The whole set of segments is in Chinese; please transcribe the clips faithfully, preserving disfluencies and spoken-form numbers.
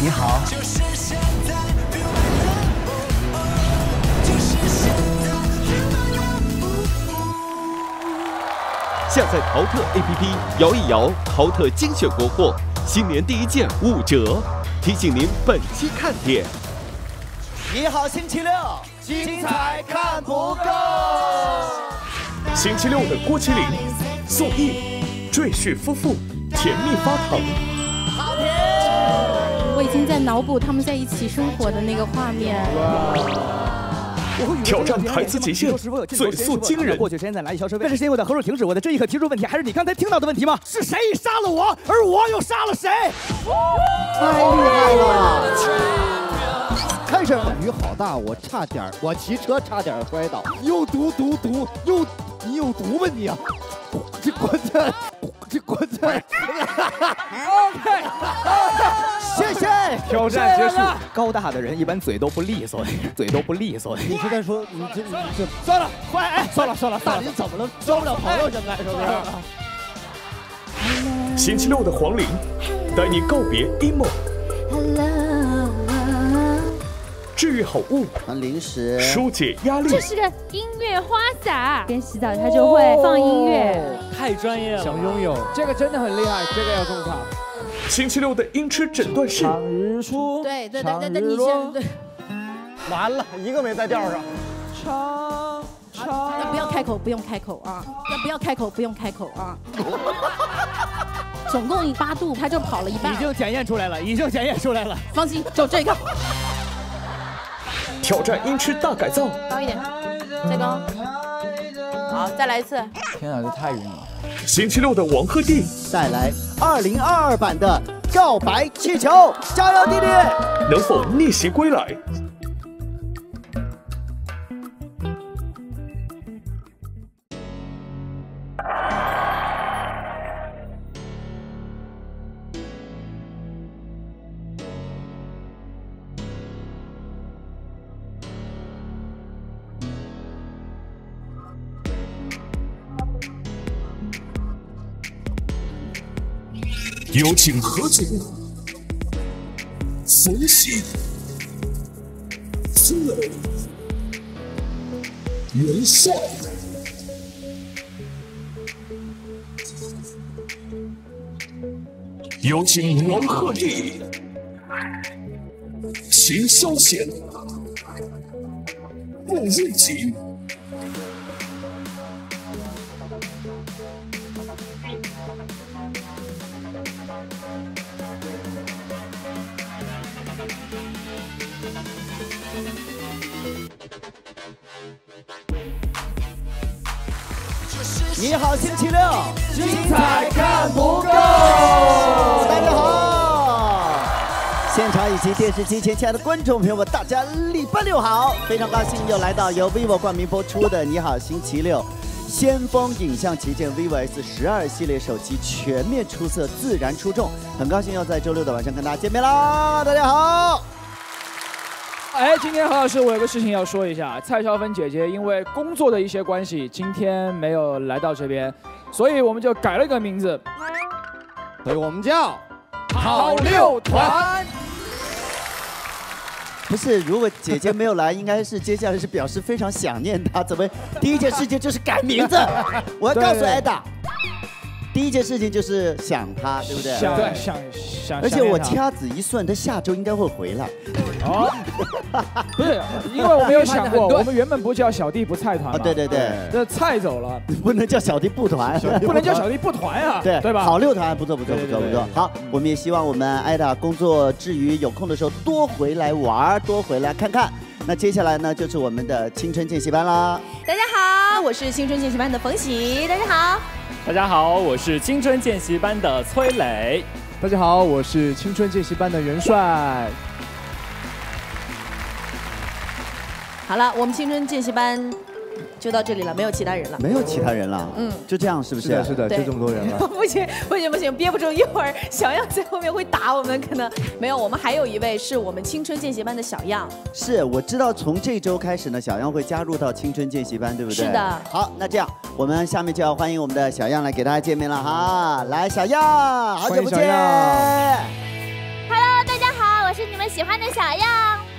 你好。 下载淘特 A P P， 摇一摇淘特精选国货，新年第一件五折。提醒您本期看点。 你好，星期六，精彩看不够。 星期六的郭麒麟、宋轶、赘婿夫妇甜蜜发糖。 好甜！ 我已经在脑补他们在一起生活的那个画面。 挑战台词极限，嘴速惊人。 过去时间再来一小时，但是现在我在何处停止？我的这一刻提出问题，还是你刚才听到的问题吗？是谁杀了我，而我又杀了谁？ 太厉害了！开始雨好大，我差点，我骑车差点摔倒。又毒毒毒又，你有毒吧你啊！这关键，这关键。OK， 谢谢。 挑战结束。高大的人一般嘴都不利索，嘴都不利索。 你是在说你这你这？ 算了，快哎，算了算了， 大林怎么了？交不了朋友现在是不是？星期六的黄龄，带你告别 emo。治愈好物， 零食， 疏解压力。 这是个音乐花洒，边洗澡它就会放音乐， 太专业了。 想拥有这个真的很厉害，这个要种草。 星期六的音痴诊断室。 长日出， 对对对对对，你先对。 完了，一个没在调上。 长长， 那不要开口，不用开口啊！那不要开口，不用开口啊！总共八度，他就跑了一半。 已经检验出来了，已经检验出来了。 放心，就这个。 挑战音痴大改造， 高一点，再高。好，再来一次。 天啊，这太晕了。 星期六的王鹤棣带来二零二二版的告白气球，加油弟弟！ 能否逆袭归来？有请何总、冯曦、孙磊、元帅。有请王鹤棣、秦霄贤、穆瑞吉。 你好，星期六，精彩看不够。大家好，现场以及电视机前亲爱的观众朋友们，大家礼拜六好！非常高兴又来到由 vivo 冠名播出的《你好星期六》，先锋影像旗舰 vivo S 十二系列手机全面出色，自然出众。很高兴又在周六的晚上跟大家见面啦！大家好。 哎，今天何老师，我有个事情要说一下。蔡少芬姐姐因为工作的一些关系，今天没有来到这边，所以我们就改了个名字，所以我们叫好六团。 不是，如果姐姐没有来，应该是接下来是表示非常想念她。怎么第一件事情就是改名字？我要告诉艾达。第一件事情就是想他，对不对？ 想对想想， 而且我掐指一算，他下周应该会回来。 哦，不是，因为我没有想过，我们原本不叫小弟不菜团嘛。 对对对， 这菜走了， 不能叫小弟不团， 不能叫小弟不团啊， 对对吧？ 好六团，不错不错不错不错。好，我们也希望我们艾达工作之余有空的时候多回来玩，多回来看看。那接下来呢，就是我们的青春见习班啦。 大家好，我是青春见习班的冯曦。大家好。 大家好，我是青春见习班的崔磊。 大家好，我是青春见习班的元帅。 好了，我们青春见习班就到这里了，没有其他人了。 没有其他人了， 嗯， 就这样是不是？ 是的，是的，就这么多人了。 不行，不行，不行，憋不住，一会儿小样在后面会打我们，可能没有。我们还有一位是我们青春见习班的小样。 是，我知道从这周开始呢，小样会加入到青春见习班，对不对？ 是的。 好，那这样我们下面就要欢迎我们的小样来给大家见面了哈。来，小样，好久不见。 Hello， 大家好，我是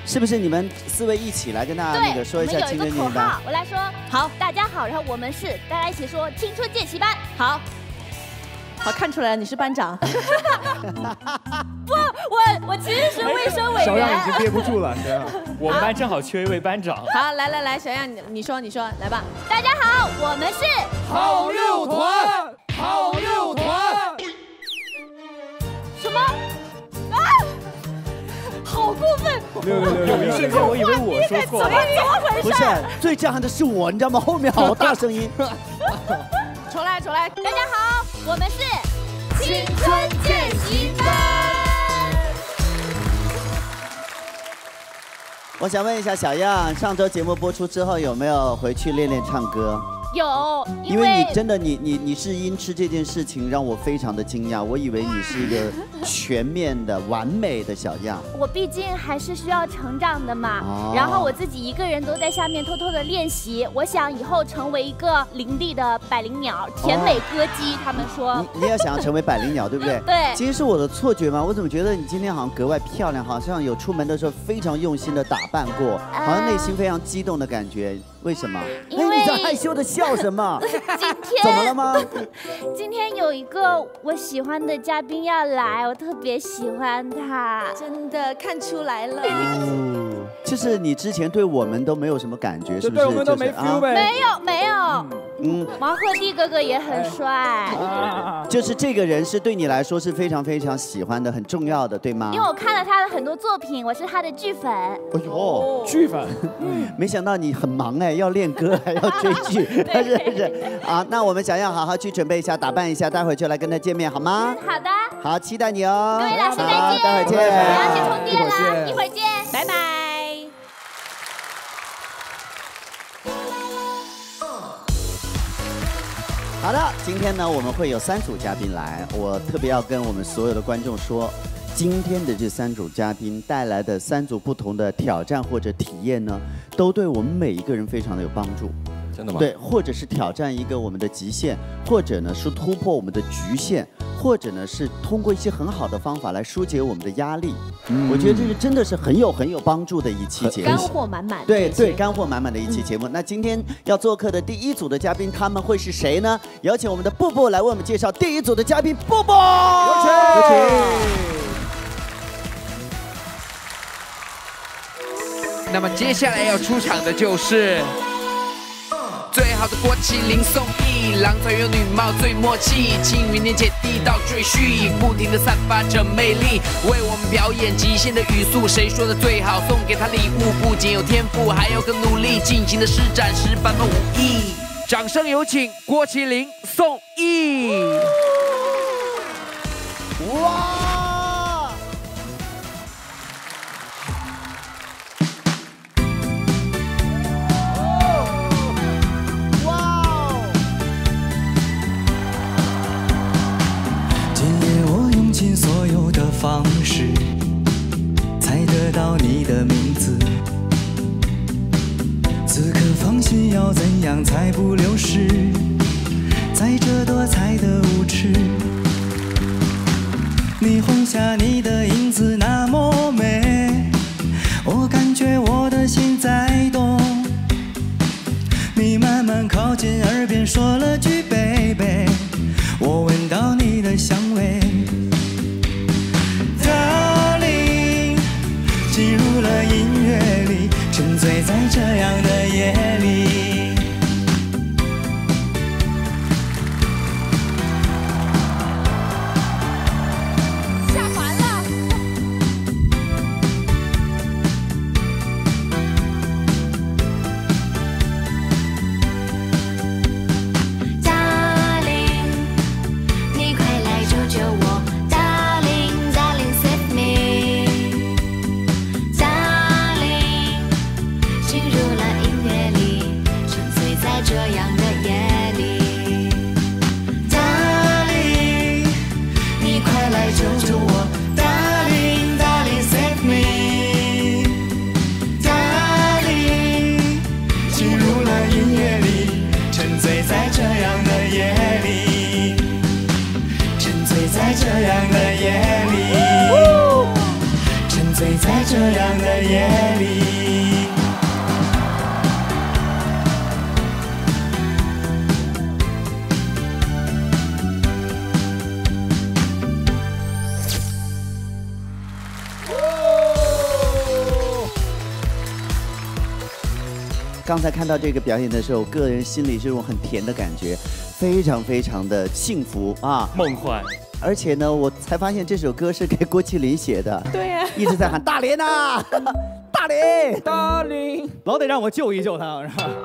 是不是你们四位一起来跟大家那个说一下青春健习班？ 我来说，好，大家好，然后我们是大家一起说青春见习班， 好。好，看出来了，你是班长。 不，我我其实是卫生委员。 小样已经憋不住了，小样。 我们班正好缺一位班长。 好，来来来，小样，你你说你说，来吧。 大家好，我们是好六团，好六团。 什么？啊！好过分！ 六六六六，有一瞬间我以为我说错了。 怎么怎么回事？ 不是，最震撼的是我，你知道吗？后面好大声音。 重来重来， 大家好，我们是青春见习班。 我想问一下小样，上周节目播出之后有没有回去练练唱歌？ 有， 因为你真的你你你是音痴这件事情让我非常的惊讶，我以为你是一个全面的完美的小样。 我毕竟还是需要成长的嘛， 哦、 然后我自己一个人都在下面偷偷的练习。我想以后成为一个伶俐的百灵鸟，甜美歌姬。哦、他们说你你也想要成为百灵鸟，对不对？ 对。 其实是我的错觉吗？我怎么觉得你今天好像格外漂亮，好像有出门的时候非常用心的打扮过，好像内心非常激动的感觉。为什么？ 因为你在害羞的笑什么？ 今天怎么了吗？ 今天有一个我喜欢的嘉宾要来，我特别喜欢他， 真的看出来了。 哦，就是你之前对我们都没有什么感觉，是不是？ 对我们都没 feel 呗。 没有没有。 嗯， 王鹤棣哥哥也很帅。 就是这个人是对你来说是非常非常喜欢的，很重要的，对吗？ 因为我看了他的很多作品，我是他的剧粉。哎呦， 剧粉。 嗯，没想到你很忙哎。要练歌还要追剧，是不是？好，那我们想要好好去准备一下，打扮一下，待会就来跟他见面，好吗？ 好的。 好，期待你哦。 各位老师再见， 待会见。 我要去充电了，一会儿见， 拜拜。 好的，今天呢我们会有三组嘉宾来，我特别要跟我们所有的观众说。今天的这三组嘉宾带来的三组不同的挑战或者体验呢，都对我们每一个人非常的有帮助。 真的吗？ 对，或者是挑战一个我们的极限，或者呢是突破我们的局限，或者呢是通过一些很好的方法来疏解我们的压力。嗯，我觉得这是真的是很有很有帮助的一期节目， 干货满满。 对对，干货满满的一期节目。嗯、那今天要做客的第一组的嘉宾，他们会是谁呢？有请我们的布布来为我们介绍第一组的嘉宾，布布，有请，有请。 那么接下来要出场的就是最好的郭麒麟宋轶，郎才有女貌最默契，庆余年姐弟到赘婿，不停地散发着魅力，为我们表演极限的语速，谁说的最好？送给他礼物，不仅有天赋，还要更努力，尽情的施展十般的武艺。掌声有请郭麒麟宋轶。 哇！ 所有的方式，才得到你的名字。此刻芳心要怎样才不流失？在这多彩的舞池，霓虹下你的影子那么美，我感觉我的心在动。你慢慢靠近耳边说了句 baby， 我闻到你的香味。进入了音乐里，沉醉在这样的夜里。 下凡了。 Darling， 你快来救救我。这样的夜里 ，Darling， 你快来救救我 ，Darling Darling save me， Darling， 进入了音乐里，沉醉在这样的夜里，沉醉在这样的夜里，沉醉在这样的夜里。 刚才看到这个表演的时候，我个人心里是种很甜的感觉，非常非常的幸福啊， 梦幻。 而且呢，我才发现这首歌是给郭麒麟写的。 对呀、啊， 一直在喊大连呐，大连， 大连， 老得让我救一救他，是吧？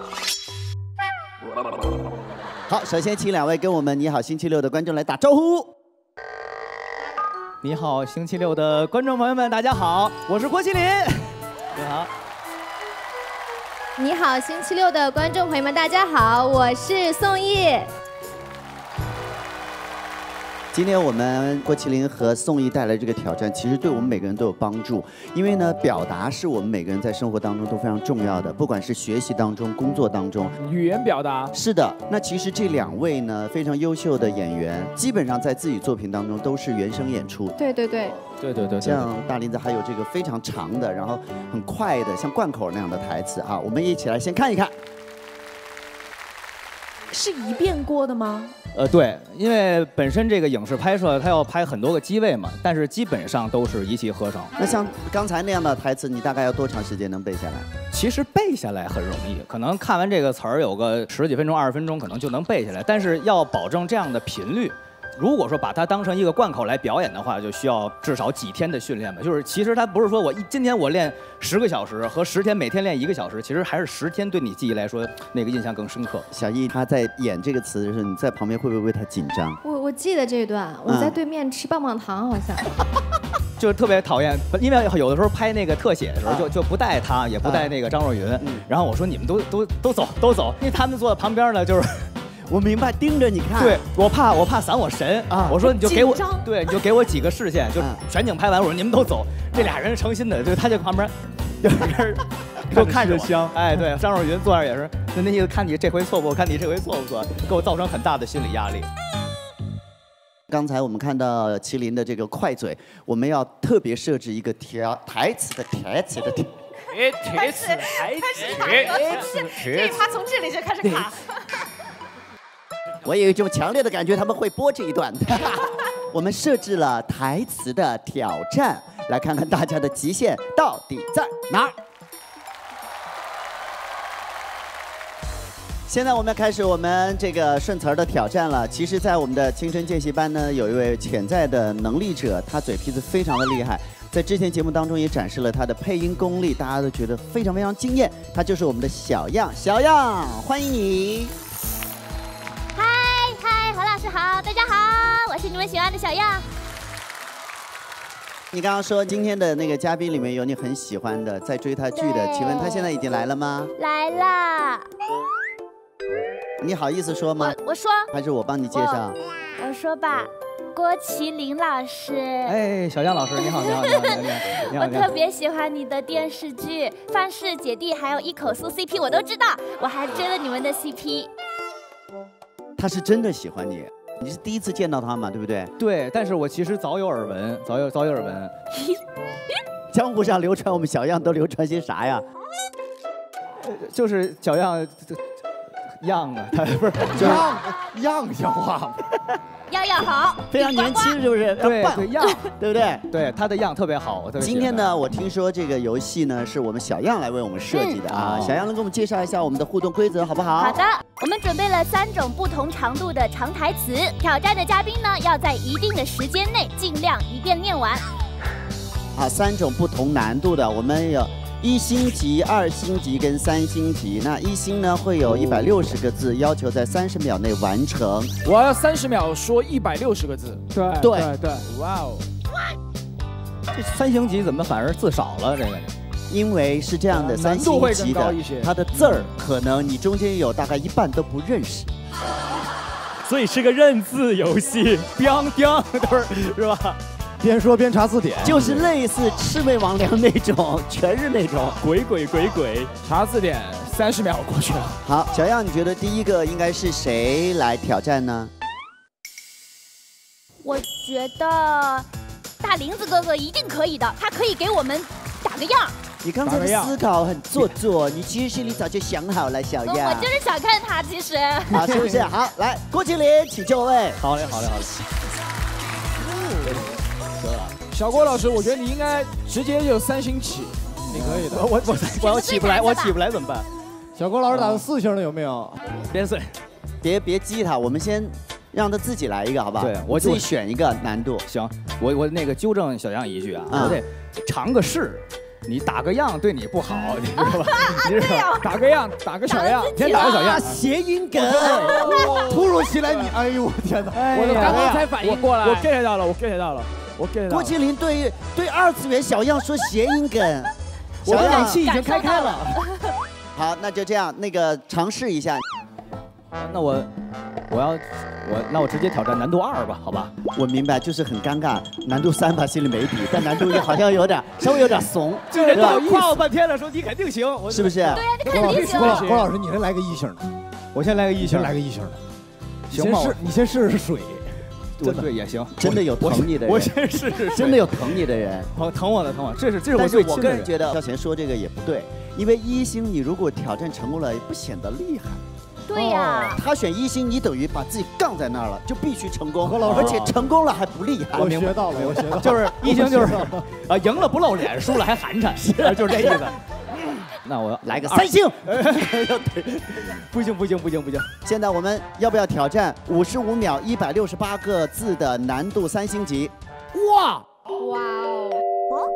好，首先请两位跟我们《你好星期六》的观众来打招呼。 你好，星期六的观众朋友们，大家好，我是郭麒麟。你好。 你好，星期六的观众朋友们，大家好，我是宋轶。 今天我们郭麒麟和宋轶带来这个挑战，其实对我们每个人都有帮助。因为呢，表达是我们每个人在生活当中都非常重要的，不管是学习当中、工作当中， 语言表达是的。那其实这两位呢，非常优秀的演员，基本上在自己作品当中都是原声演出。 对对对， 对对对。 像大林子还有这个非常长的，然后很快的，像贯口那样的台词啊，我们一起来先看一看。 是一遍过的吗？ 呃，对，因为本身这个影视拍摄它要拍很多个机位嘛，但是基本上都是一气呵成。 那像刚才那样的台词，你大概要多长时间能背下来？ 其实背下来很容易，可能看完这个词儿有个十几分钟、二十分钟，可能就能背下来。但是要保证这样的频率。如果说把它当成一个贯口来表演的话，就需要至少几天的训练吧。就是其实它不是说我一今天我练十个小时和十天每天练一个小时，其实还是十天对你记忆来说那个印象更深刻。 小艺他在演这个词的时候，你在旁边会不会为他紧张？ 我我记得这段，我在对面吃棒棒糖，好像。 就特别讨厌，因为有的时候拍那个特写的时候，就就不带他，也不带那个张若昀。然后我说你们都都都走都走，因为他们坐在旁边呢，就是。 我明白，盯着你看。 对，我怕我怕散我神啊！我说你就给我，对，你就给我几个视线，就全景拍完。我说你们都走，这俩人诚心的，就他就旁边，就就看着香。哎，对，张若昀坐那也是，就那意思，看你这回错不，看你这回错不错，给我造成很大的心理压力。 刚才我们看到麒麟的这个快嘴，我们要特别设置一个条台词的台词的。 台词台词台词，这他从这里就开始卡。 我有一种强烈的感觉，他们会播这一段。我们设置了台词的挑战，来看看大家的极限到底在哪儿。现在我们要开始我们这个顺词儿的挑战了。其实，在我们的青春见习班呢，有一位潜在的能力者，他嘴皮子非常的厉害，在之前节目当中也展示了他的配音功力，大家都觉得非常非常惊艳。他就是我们的小样，小样，欢迎你。 嗨嗨，何老师好，大家好，我是你们喜欢的小样。 你刚刚说今天的那个嘉宾里面有你很喜欢的，在追他剧的，请问他现在已经来了吗？ 来了。 你好意思说吗？ 我我说。 还是我帮你介绍？ 我, 我说吧，郭麒麟老师。 哎，小样老师，你好，你好，你好，你好，你好。 我特别喜欢你的电视剧《范氏姐弟》，还有一口酥 C P， 我都知道，我还追了你们的 C P。 他是真的喜欢你，你是第一次见到他嘛，对不对？ 对，但是我其实早有耳闻，早有早有耳闻。 江湖上流传我们小样都流传些啥呀？ 呃、就是小样样啊，他不是样样像话。 样样好， 非常年轻，是不是？ 对对样， 对不对？ 对，他的样特别好，我特别喜欢。 今天呢，我听说这个游戏呢是我们小样来为我们设计的啊。小样能给我们介绍一下我们的互动规则，好不好？ 好的，我们准备了三种不同长度的长台词，挑战的嘉宾呢要在一定的时间内尽量一遍念完。 啊，三种不同难度的，我们有一星级、二星级跟三星级。那一星呢会有一百六十个字，要求在三十秒内完成。 我要三十秒说一百六十个字。 对对对对， 哇哦！ 这三星级怎么反而字少了？这个， 因为是这样的，三星级的它的字儿可能你中间有大概一半都不认识， 所以是个认字游戏。 biang biang都是是吧？ 边说边查字典， 就是类似魑魅魍魉那种，全是那种鬼鬼鬼鬼。 查字典三十秒过去了。 好，小样，你觉得第一个应该是谁来挑战呢？ 我觉得大林子哥哥一定可以的，他可以给我们打个样。 你刚才的思考很做作，你其实心里早就想好了，小样。 我就是想看他，其实。 好，是不是？好，来，郭麒麟，请就位。 好嘞，好嘞，好嘞。 小郭老师，我觉得你应该直接就三星起，你可以的。 我我我我起不来，我起不来怎么办？ 小郭老师打的四星的有没有？ 边碎， 别别激他，我们先让他自己来一个，好吧？ 对，我自己选一个难度。 行，我我那个纠正小杨一句啊，我得尝个试。你打个样对你不好，你知道吧？ 你知道打个样，打个小样， 先打个小样， 谐音梗。 突如其来，你哎呦我天哪！ 我刚刚才反应过来，我 get 到了，我 get 到了，我 get 到了。 郭麒麟对对二次元小样说谐音梗， 我的冷气已经开开了。 好，那就这样，那个尝试一下。 那我我要我那我直接挑战难度二吧，好吧？ 我明白，就是很尴尬。难度三吧心里没底，但难度一好像有点稍微有点怂。 这人都夸我半天了，说你肯定行， 是不是？对呀，你肯定行。 郭老师，你先来个一星的， 我先来个一星， 来个一星的。 行吗？ 你先试试水。 真的也行， 真的有疼你的人， 我先试试， 真的有疼你的人， 疼疼我的疼我，这是这是我最我个人觉得赵贤说这个也不对，因为一星你如果挑战成功了，也不显得厉害。 对呀， 他选一星，你等于把自己杠在那儿了，就必须成功， 何老师而且成功了还不厉害。 我学到了，我学到了， 就是一星就是啊，赢了不露脸，输了还寒碜，是就是这意思。那我来个三星， 不行不行不行不行！ 现在我们要不要挑战五十五秒一百六十八个字的难度三星级？ 哇哇哦！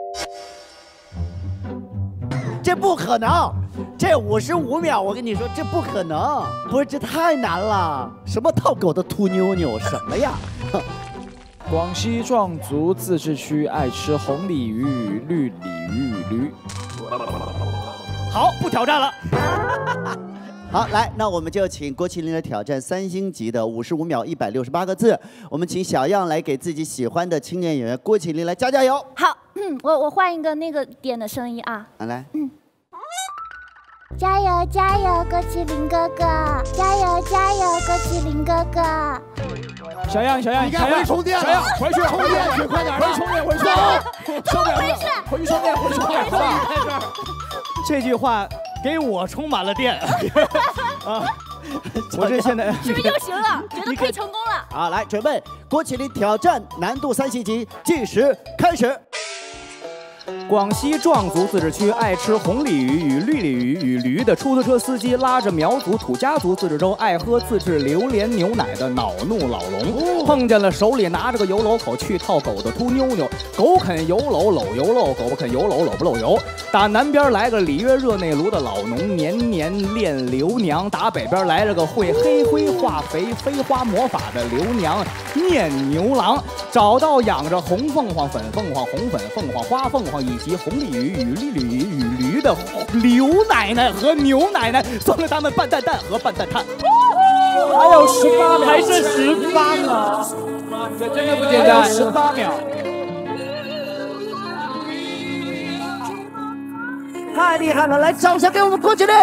这不可能！这五十五秒，我跟你说，这不可能！不是，这太难了！什么套狗的秃妞妞，什么呀？ 广西壮族自治区爱吃红鲤鱼、绿鲤鱼、驴。 好，不挑战了。 好，来，那我们就请郭麒麟来挑战三星级的五十五秒一百六十八个字。我们请小样来给自己喜欢的青年演员郭麒麟来加加油。 好，嗯，我我换一个那个点的声音啊。 啊，来， 嗯。加油加油，郭麒麟哥哥！加油加油，郭麒麟哥哥！ 小样小样， 你该回充电了， 小样回去充电去，快点， 回去充电，回去。 怎么回事？ 回去充电，回去充电，好吧？ 这句话给我充满了电啊！我这现在是不是又行了？觉得可以成功了。 好，来准备，郭麒麟挑战难度三星级，计时开始。 广西壮族自治区爱吃红鲤鱼与绿鲤鱼与驴的出租车司机，拉着苗族土家族自治州爱喝自制榴莲牛奶的恼怒老龙，碰见了手里拿着个油篓口去套狗的秃妞妞。狗啃油篓篓油漏，狗不啃油篓篓不漏油。打南边来个里约热内卢的老农，年年练刘娘。打北边来了个会黑灰化肥飞花魔法的刘娘，念牛郎。找到养着红凤凰、粉凤凰、红粉凤凰、花凤凰以及红鲤鱼与绿鲤鱼与驴的刘奶奶和牛奶奶，送了他们半蛋蛋和半蛋炭。 还有十八秒， 还剩十八秒， 这真的不简单，十八秒。 太厉害了！来，掌声给我们郭麒麟，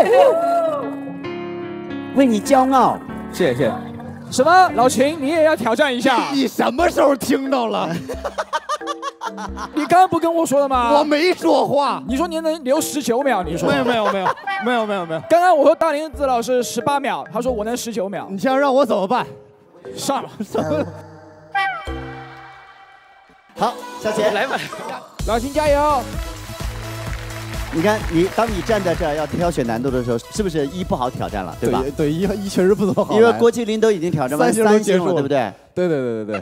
为你骄傲。 谢谢。 什么？老秦，你也要挑战一下？ 你什么时候听到了？ 你刚刚不跟我说的吗？ 我没说话。 你说你能留十九秒，你说没有没有没有没有没有没有。 刚刚我和大林子老师十八秒，他说我能十九秒。 你这样让我怎么办？ 上了， 上了。 好，小贤来吧， 老秦加油。 你看，你当你站在这儿要挑选难度的时候，是不是一不好挑战了，对吧？ 对对，一一确实不怎么好。 因为郭麒麟都已经挑战完三星了，对不对？ 对对对对对。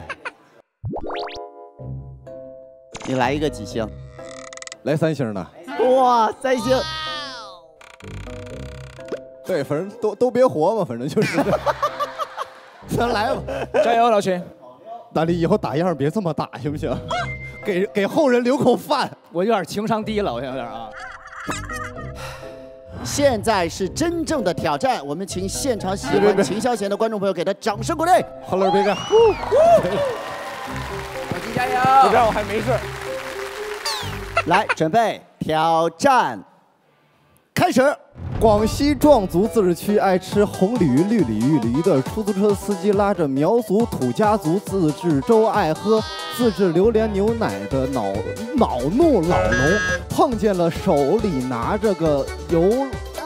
你来一个几星？ 来三星的。 哇，三星。 对，反正都都别活嘛，反正就是。咱来吧， 加油，老秦！ 大力，以后打样别这么打，行不行？给给后人留口饭。 我有点情商低了，我有点啊。 现在是真正的挑战，我们请现场喜欢秦霄贤的观众朋友给他掌声鼓励。 好了，别干。 老秦加油！ 这边我还没事。 来，准备挑战，开始。 广西壮族自治区爱吃红鲤鱼、绿鲤鱼、驴的出租车司机，拉着苗族土家族自治州爱喝自制榴莲牛奶的恼恼怒老农，碰见了手里拿着个油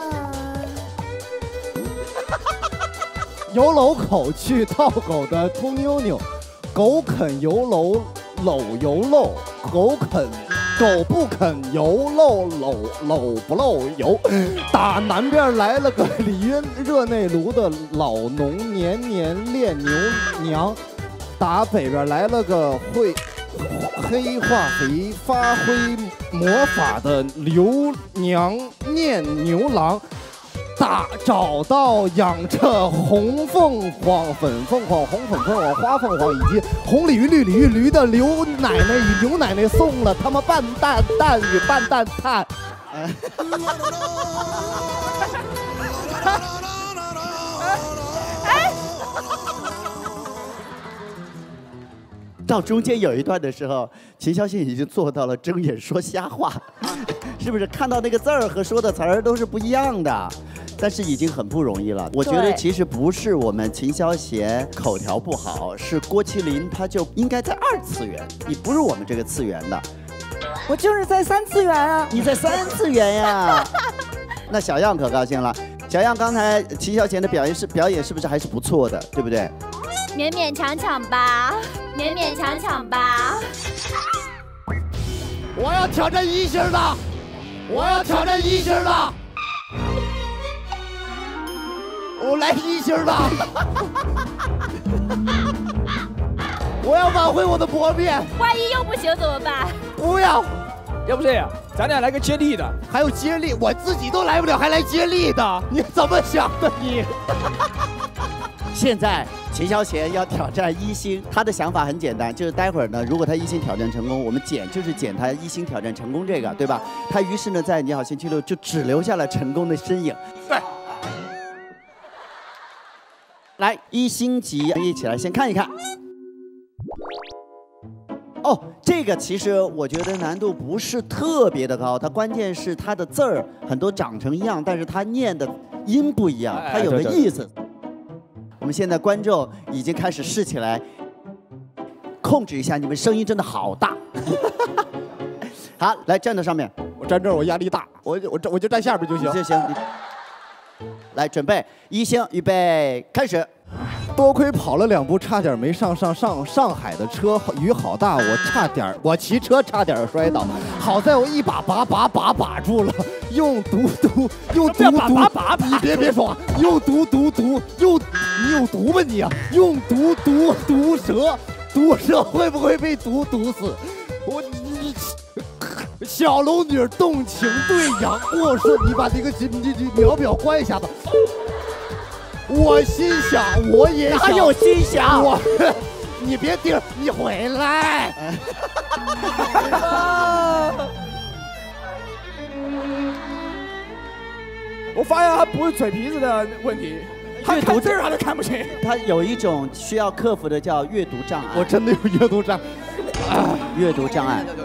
油篓口去套狗的秃妞妞，狗啃油篓篓油漏，狗啃狗不肯油漏漏漏不漏油。打南边来了个里约热内卢的老农年年练牛娘，打北边来了个会黑化肥发挥魔法的刘娘念牛郎。打找到养着红凤凰、粉凤凰、红粉凤凰、花凤凰以及红鲤鱼、绿鲤鱼、驴的刘奶奶与牛奶奶送了他们半蛋蛋与半蛋蛋。 到中间有一段的时候，秦霄贤已经做到了睁眼说瞎话，是不是？看到那个字儿和说的词儿都是不一样的。但是已经很不容易了。我觉得其实不是我们秦霄贤口条不好，是郭麒麟他就应该在二次元，你不是我们这个次元的。 我就是在三次元啊！ 你在三次元呀？那小样可高兴了。小样刚才秦霄贤的表演是表演是不是还是不错的，对不对？ 勉勉强强吧，勉勉强强吧。 我要挑战一星的，我要挑战一星的。我来一星的，我要挽回我的薄面。 万一又不行怎么办？ 不要， 要不这样，咱俩来个接力的。 还有接力，我自己都来不了，还来接力的？你怎么想的你？ 现在秦霄贤要挑战一星，他的想法很简单，就是待会儿呢，如果他一星挑战成功，我们剪就是剪他一星挑战成功这个，对吧？他于是呢，在你好星期六就只留下了成功的身影。对。来，一星级一起来先看一看。哦，这个其实我觉得难度不是特别的高，它关键是它的字儿很多长成一样，但是它念的音不一样，它有个意思。我们现在观众已经开始试起来，控制一下，你们声音真的好大。好，来站到上面， 我站这儿我压力大，我我我就站下边就行。 就行。来，准备，一星，预备，开始。 多亏跑了两步，差点没上上上上海的车，雨好大，我差点我骑车差点摔倒，好在我一把把把把把住了，用毒毒用毒毒，你别别说话，用毒毒毒用你有毒吧你啊，用毒毒毒蛇，毒蛇会不会被毒毒死？我你。小龙女动情对杨过说：“你把这个这这这秒表关一下子。”我心想，我也想， 哪有心想？ 我，你别盯，你回来。 我发现他不是嘴皮子的问题，他看字儿他都看不清。 他有一种需要克服的叫阅读障碍。 我真的有阅读障碍， 啊、阅读障碍。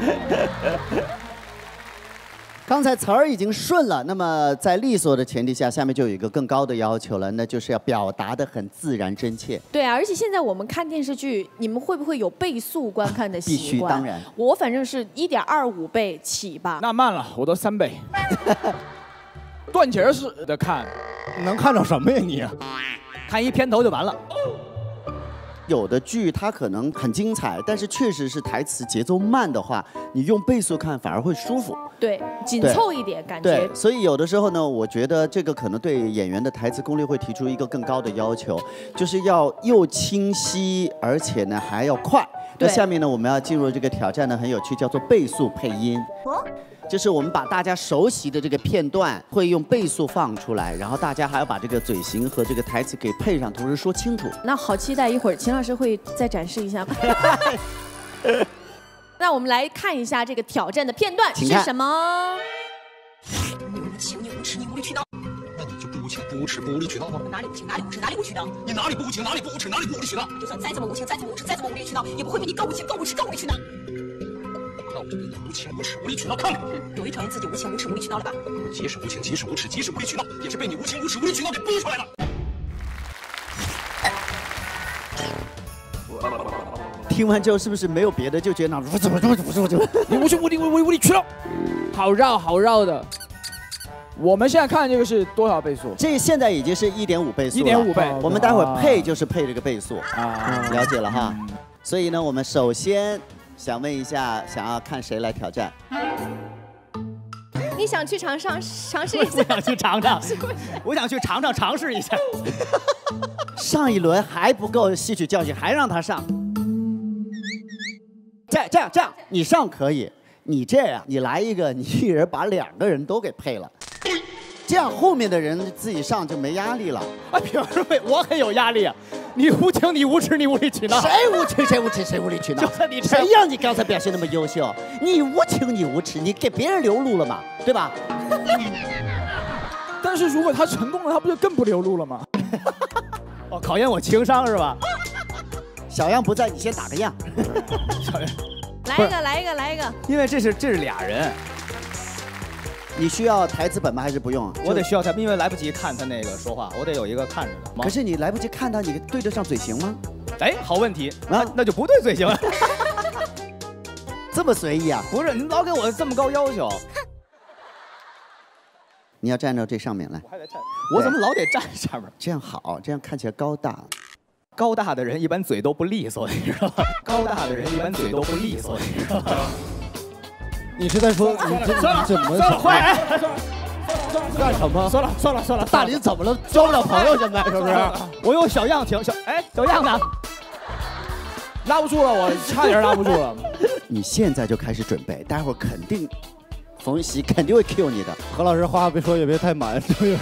刚才词儿已经顺了，那么在利索的前提下，下面就有一个更高的要求了，那就是要表达的很自然真切。 对啊，而且现在我们看电视剧，你们会不会有倍速观看的习惯？ 必须，当然。 我反正是一点二五倍起吧。 那慢了，我都三倍。断节式的看， 能看到什么呀你？ 看一片头就完了。 有的剧它可能很精彩，但是确实是台词节奏慢的话，你用倍速看反而会舒服。 对，紧凑一点感觉。 对，所以有的时候呢，我觉得这个可能对演员的台词功力会提出一个更高的要求，就是要又清晰，而且呢还要快。那下面呢，我们要进入这个挑战呢，很有趣，叫做倍速配音。就是我们把大家熟悉的这个片段会用倍速放出来，然后大家还要把这个嘴型和这个台词给配上，同时说清楚。 那好期待一会儿秦老师会再展示一下吗？那我们来看一下这个挑战的片段是什么？ 你无情，你无耻，你无理取闹。那你就不无情、不无耻、不无理取闹吗？哪里无情，哪里无耻，哪里无取闹？你哪里不无情，哪里不无耻，哪里不无理取闹？就算再怎么无情，再怎么无耻，再怎么无理取闹，也不会比你更无情、更无耻、更无理取闹。那我就给你无情无耻无理取闹看看，终于承认自己无情无耻无理取闹了吧？即使无情，即使无耻，即使无理取闹，也是被你无情无耻无理取闹给逼出来的。 听完之后是不是没有别的，就觉得不怎么怎么怎么怎么怎么， 你无情无理无无理取闹，好绕好绕的。我们现在看这个是多少倍速？ 这现在已经是一点五倍速了。 一点五倍。 我们待会儿配就是配这个倍速啊，了解了哈。所以呢，我们首先想问一下，想要看谁来挑战？ 你想去尝尝尝试一下？ 我想去尝尝，我想去尝尝尝试一下。 上一轮还不够吸取教训，还让他上。这样这样这样，你上可以，你这样你来一个，你一人把两个人都给配了，这样后面的人自己上就没压力了。 啊，凭什么我很有压力啊？你无情，你无耻，你无理取闹。 谁无情谁无耻谁无理取闹？ 就算你谁让你刚才表现那么优秀？你无情你无耻，你给别人留路了嘛，对吧？ 但是如果他成功了，他不就更不留路了吗？ 哦，考验我情商是吧？ 小样不在，你先打个样。 小样， 来一个，来一个，来一个。 因为这是这是俩人。 你需要台词本吗？还是不用？ 我得需要台，因为来不及看他那个说话，我得有一个看着的。 可是你来不及看他，你对得上嘴型吗？ 哎，好问题，那那就不对嘴型了。 这么随意啊？ 不是，您老给我这么高要求。 你要站到这上面来。 我还得站，我怎么老得站上面？ 这样好，这样看起来高大。 高大的人一般嘴都不利索，你知道吗？高大的人一般嘴都不利索，你知道吗？ 你是在说你这你怎么算了，坏干什么？ 算了算了算了， 大林怎么了？交不了朋友现在是不是？ 我有小样情，小哎小样呢？ 拉不住了，我差点拉不住了。 你现在就开始准备，待会儿肯定冯曦肯定会 Q 你的。 何老师话别说也别太满，这就是。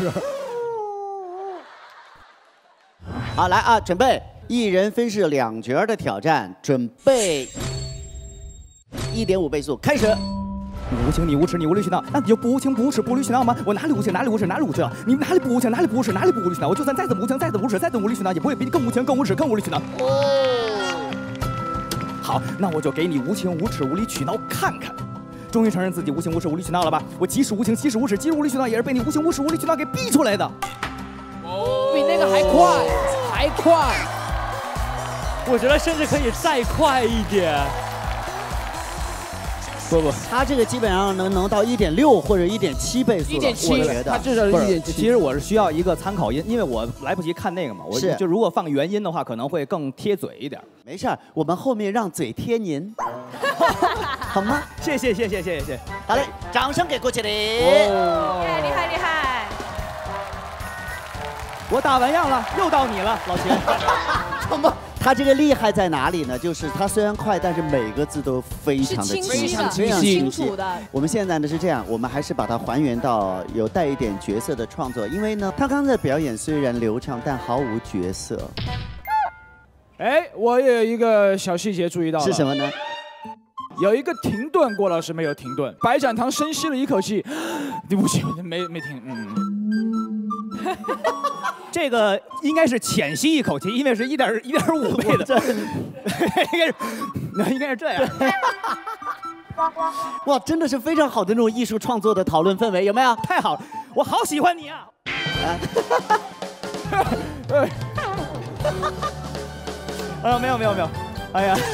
好，来啊，准备，一人分饰两角的挑战，准备，一点五倍速，开始。 你无情，你无耻，你无理取闹，那你就不无情不无耻不无理取闹吗？我哪里无情，哪里无耻，哪里无耻？你哪里不无情，哪里不无耻，哪里不无理取闹？我就算再怎么无情，再怎么无耻，再怎么无理取闹，也不会比你更无情、更无耻、更无理取闹。哦。好，那我就给你无情、无耻、无理取闹看看。终于承认自己无情、无耻、无理取闹了吧？我即使无情，即使无耻，即使无理取闹，也是被你无情、无耻、无理取闹给逼出来的。 哦，比那个还快，还快。 我觉得甚至可以再快一点。 不不，他这个基本上能能到一点六或者一点七倍速。 一点七， 他至少是一点七。其实我是需要一个参考音，因为我来不及看那个嘛。我是就如果放原音的话，可能会更贴嘴一点。 没事儿，我们后面让嘴贴您，好吗？ 谢谢谢谢谢谢谢谢。 好嘞，掌声给郭麒麟。 哦，厉害厉害！ 我打完样了，又到你了，老秦。 怎么？他这个厉害在哪里呢？就是他虽然快，但是每个字都非常的清晰，非常清楚的。我们现在呢是这样，我们还是把它还原到有带一点角色的创作，因为呢，他刚才的表演虽然流畅，但毫无角色。 哎，我也有一个小细节注意到了， 是什么呢？ 有一个停顿，郭老师没有停顿。白展堂深吸了一口气，对不起，没没停，嗯。 这个应该是浅吸一口气，因为是一点一点五倍的，应该是，那应该是这样。 哇，真的是非常好的那种艺术创作的讨论氛围，有没有？ 太好了，我好喜欢你啊！啊，没有没有没有，哎呀。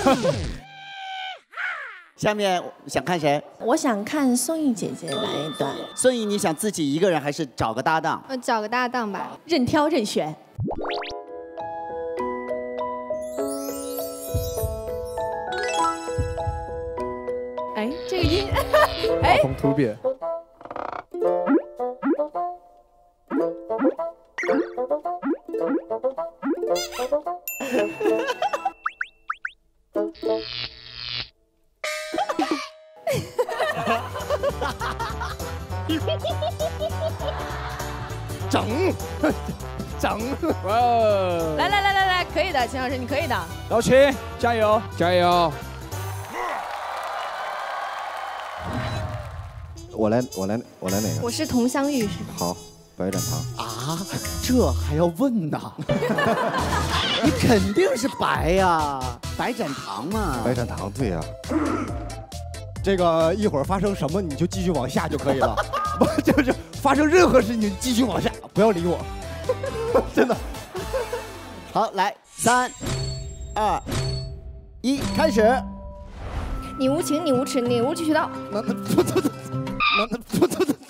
下面想看谁？ 我想看宋轶姐姐来一段。 宋轶，你想自己一个人还是找个搭档？ 呃，找个搭档吧， 任挑任选。哎，这个音，哎， 画风突变。 整，整，哇！ 来来来来来，可以的，秦老师，你可以的。 老秦，加油， 加油！我来，我来，我来哪个？ 我是佟湘玉，是吧？ 好，白展堂。 啊，这还要问呐？你肯定是白呀，白展堂嘛。 白展堂，对呀。这个一会儿发生什么你就继续往下就可以了，不就是发生任何事情你继续往下，不要理我，真的。 好，来，三、二、一，开始。 你无情，你无耻，你无理取闹。 那那不不不，那那不不不。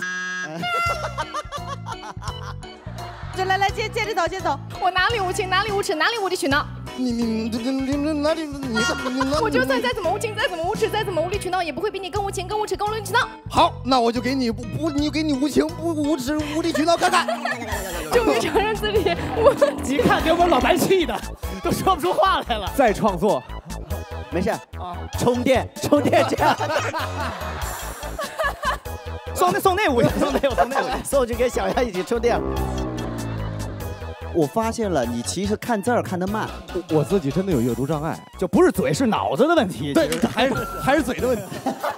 来来来，接接着走，接着走。 我哪里无情，哪里无耻，哪里无理取闹？ 你你你你你哪里你怎么你我就算再怎么无情，再怎么无耻，再怎么无理取闹，也不会比你更无情、更无耻、更无理取闹。 好，那我就给你不不，你给你无情不无耻无理取闹看看。 终于承认自己，我你看给我们老白气的，都说不出话来了。 再创作，没事啊，充电充电这样。 送那送那屋去，送那屋送那屋去， 送去给小杨一起充电。我发现了，你其实看字儿看得慢。 我自己真的有阅读障碍， 就不是嘴是脑子的问题。 对，还是还是嘴的问题。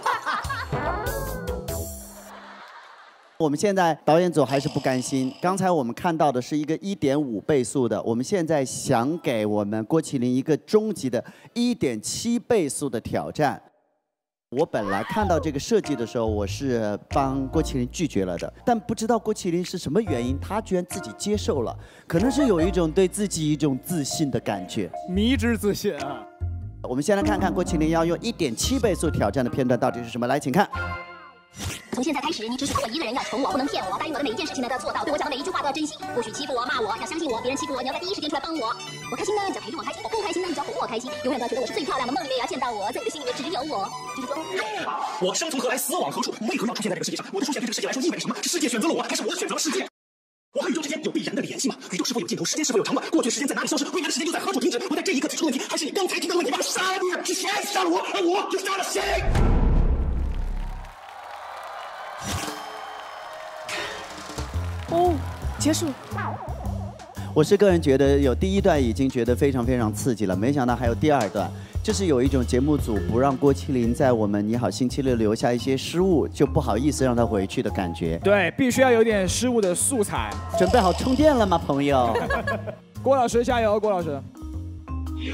我们现在导演组还是不甘心。刚才我们看到的是一个一点五倍速的，我们现在想给我们郭麒麟一个终极的一点七倍速的挑战。我本来看到这个设计的时候，我是帮郭麒麟拒绝了的，但不知道郭麒麟是什么原因，他居然自己接受了，可能是有一种对自己一种自信的感觉， 迷之自信啊！ 我们先来看看郭麒麟要用一点七倍速挑战的片段到底是什么，来，请看。 从现在开始，你只许我一个人，要宠我，不能骗我，答应我的每一件事情呢都要做到，对我讲的每一句话都要真心，不许欺负我、骂我，要相信我，别人欺负我，你要在第一时间出来帮我。我开心呢，你就要陪着我开心；我不开心呢，你就要哄我开心。永远都要觉得我是最漂亮的，梦里面也要见到我，在你的心里面只有我。就是说， 我生从何来，死往何处？为何要出现在这个世界上？我的出现对这个世界来说意味着什么？是世界选择了我，还是我选择了世界？我和宇宙之间有必然的联系吗？宇宙是否有尽头？时间是否有长短？过去时间在哪里消失？未来的时间又在何处停止？我在这一刻提出的问题，还是你刚才提到的问题吗？杀你！是谁杀了我？而我又杀了谁？ 哦，结束。 我是个人觉得有第一段已经觉得非常非常刺激了，没想到还有第二段，就是有一种节目组不让郭麒麟在我们你好星期六留下一些失误，就不好意思让他回去的感觉。 对，必须要有点失误的素材。 准备好充电了吗，朋友？ 郭老师加油，郭老师。有。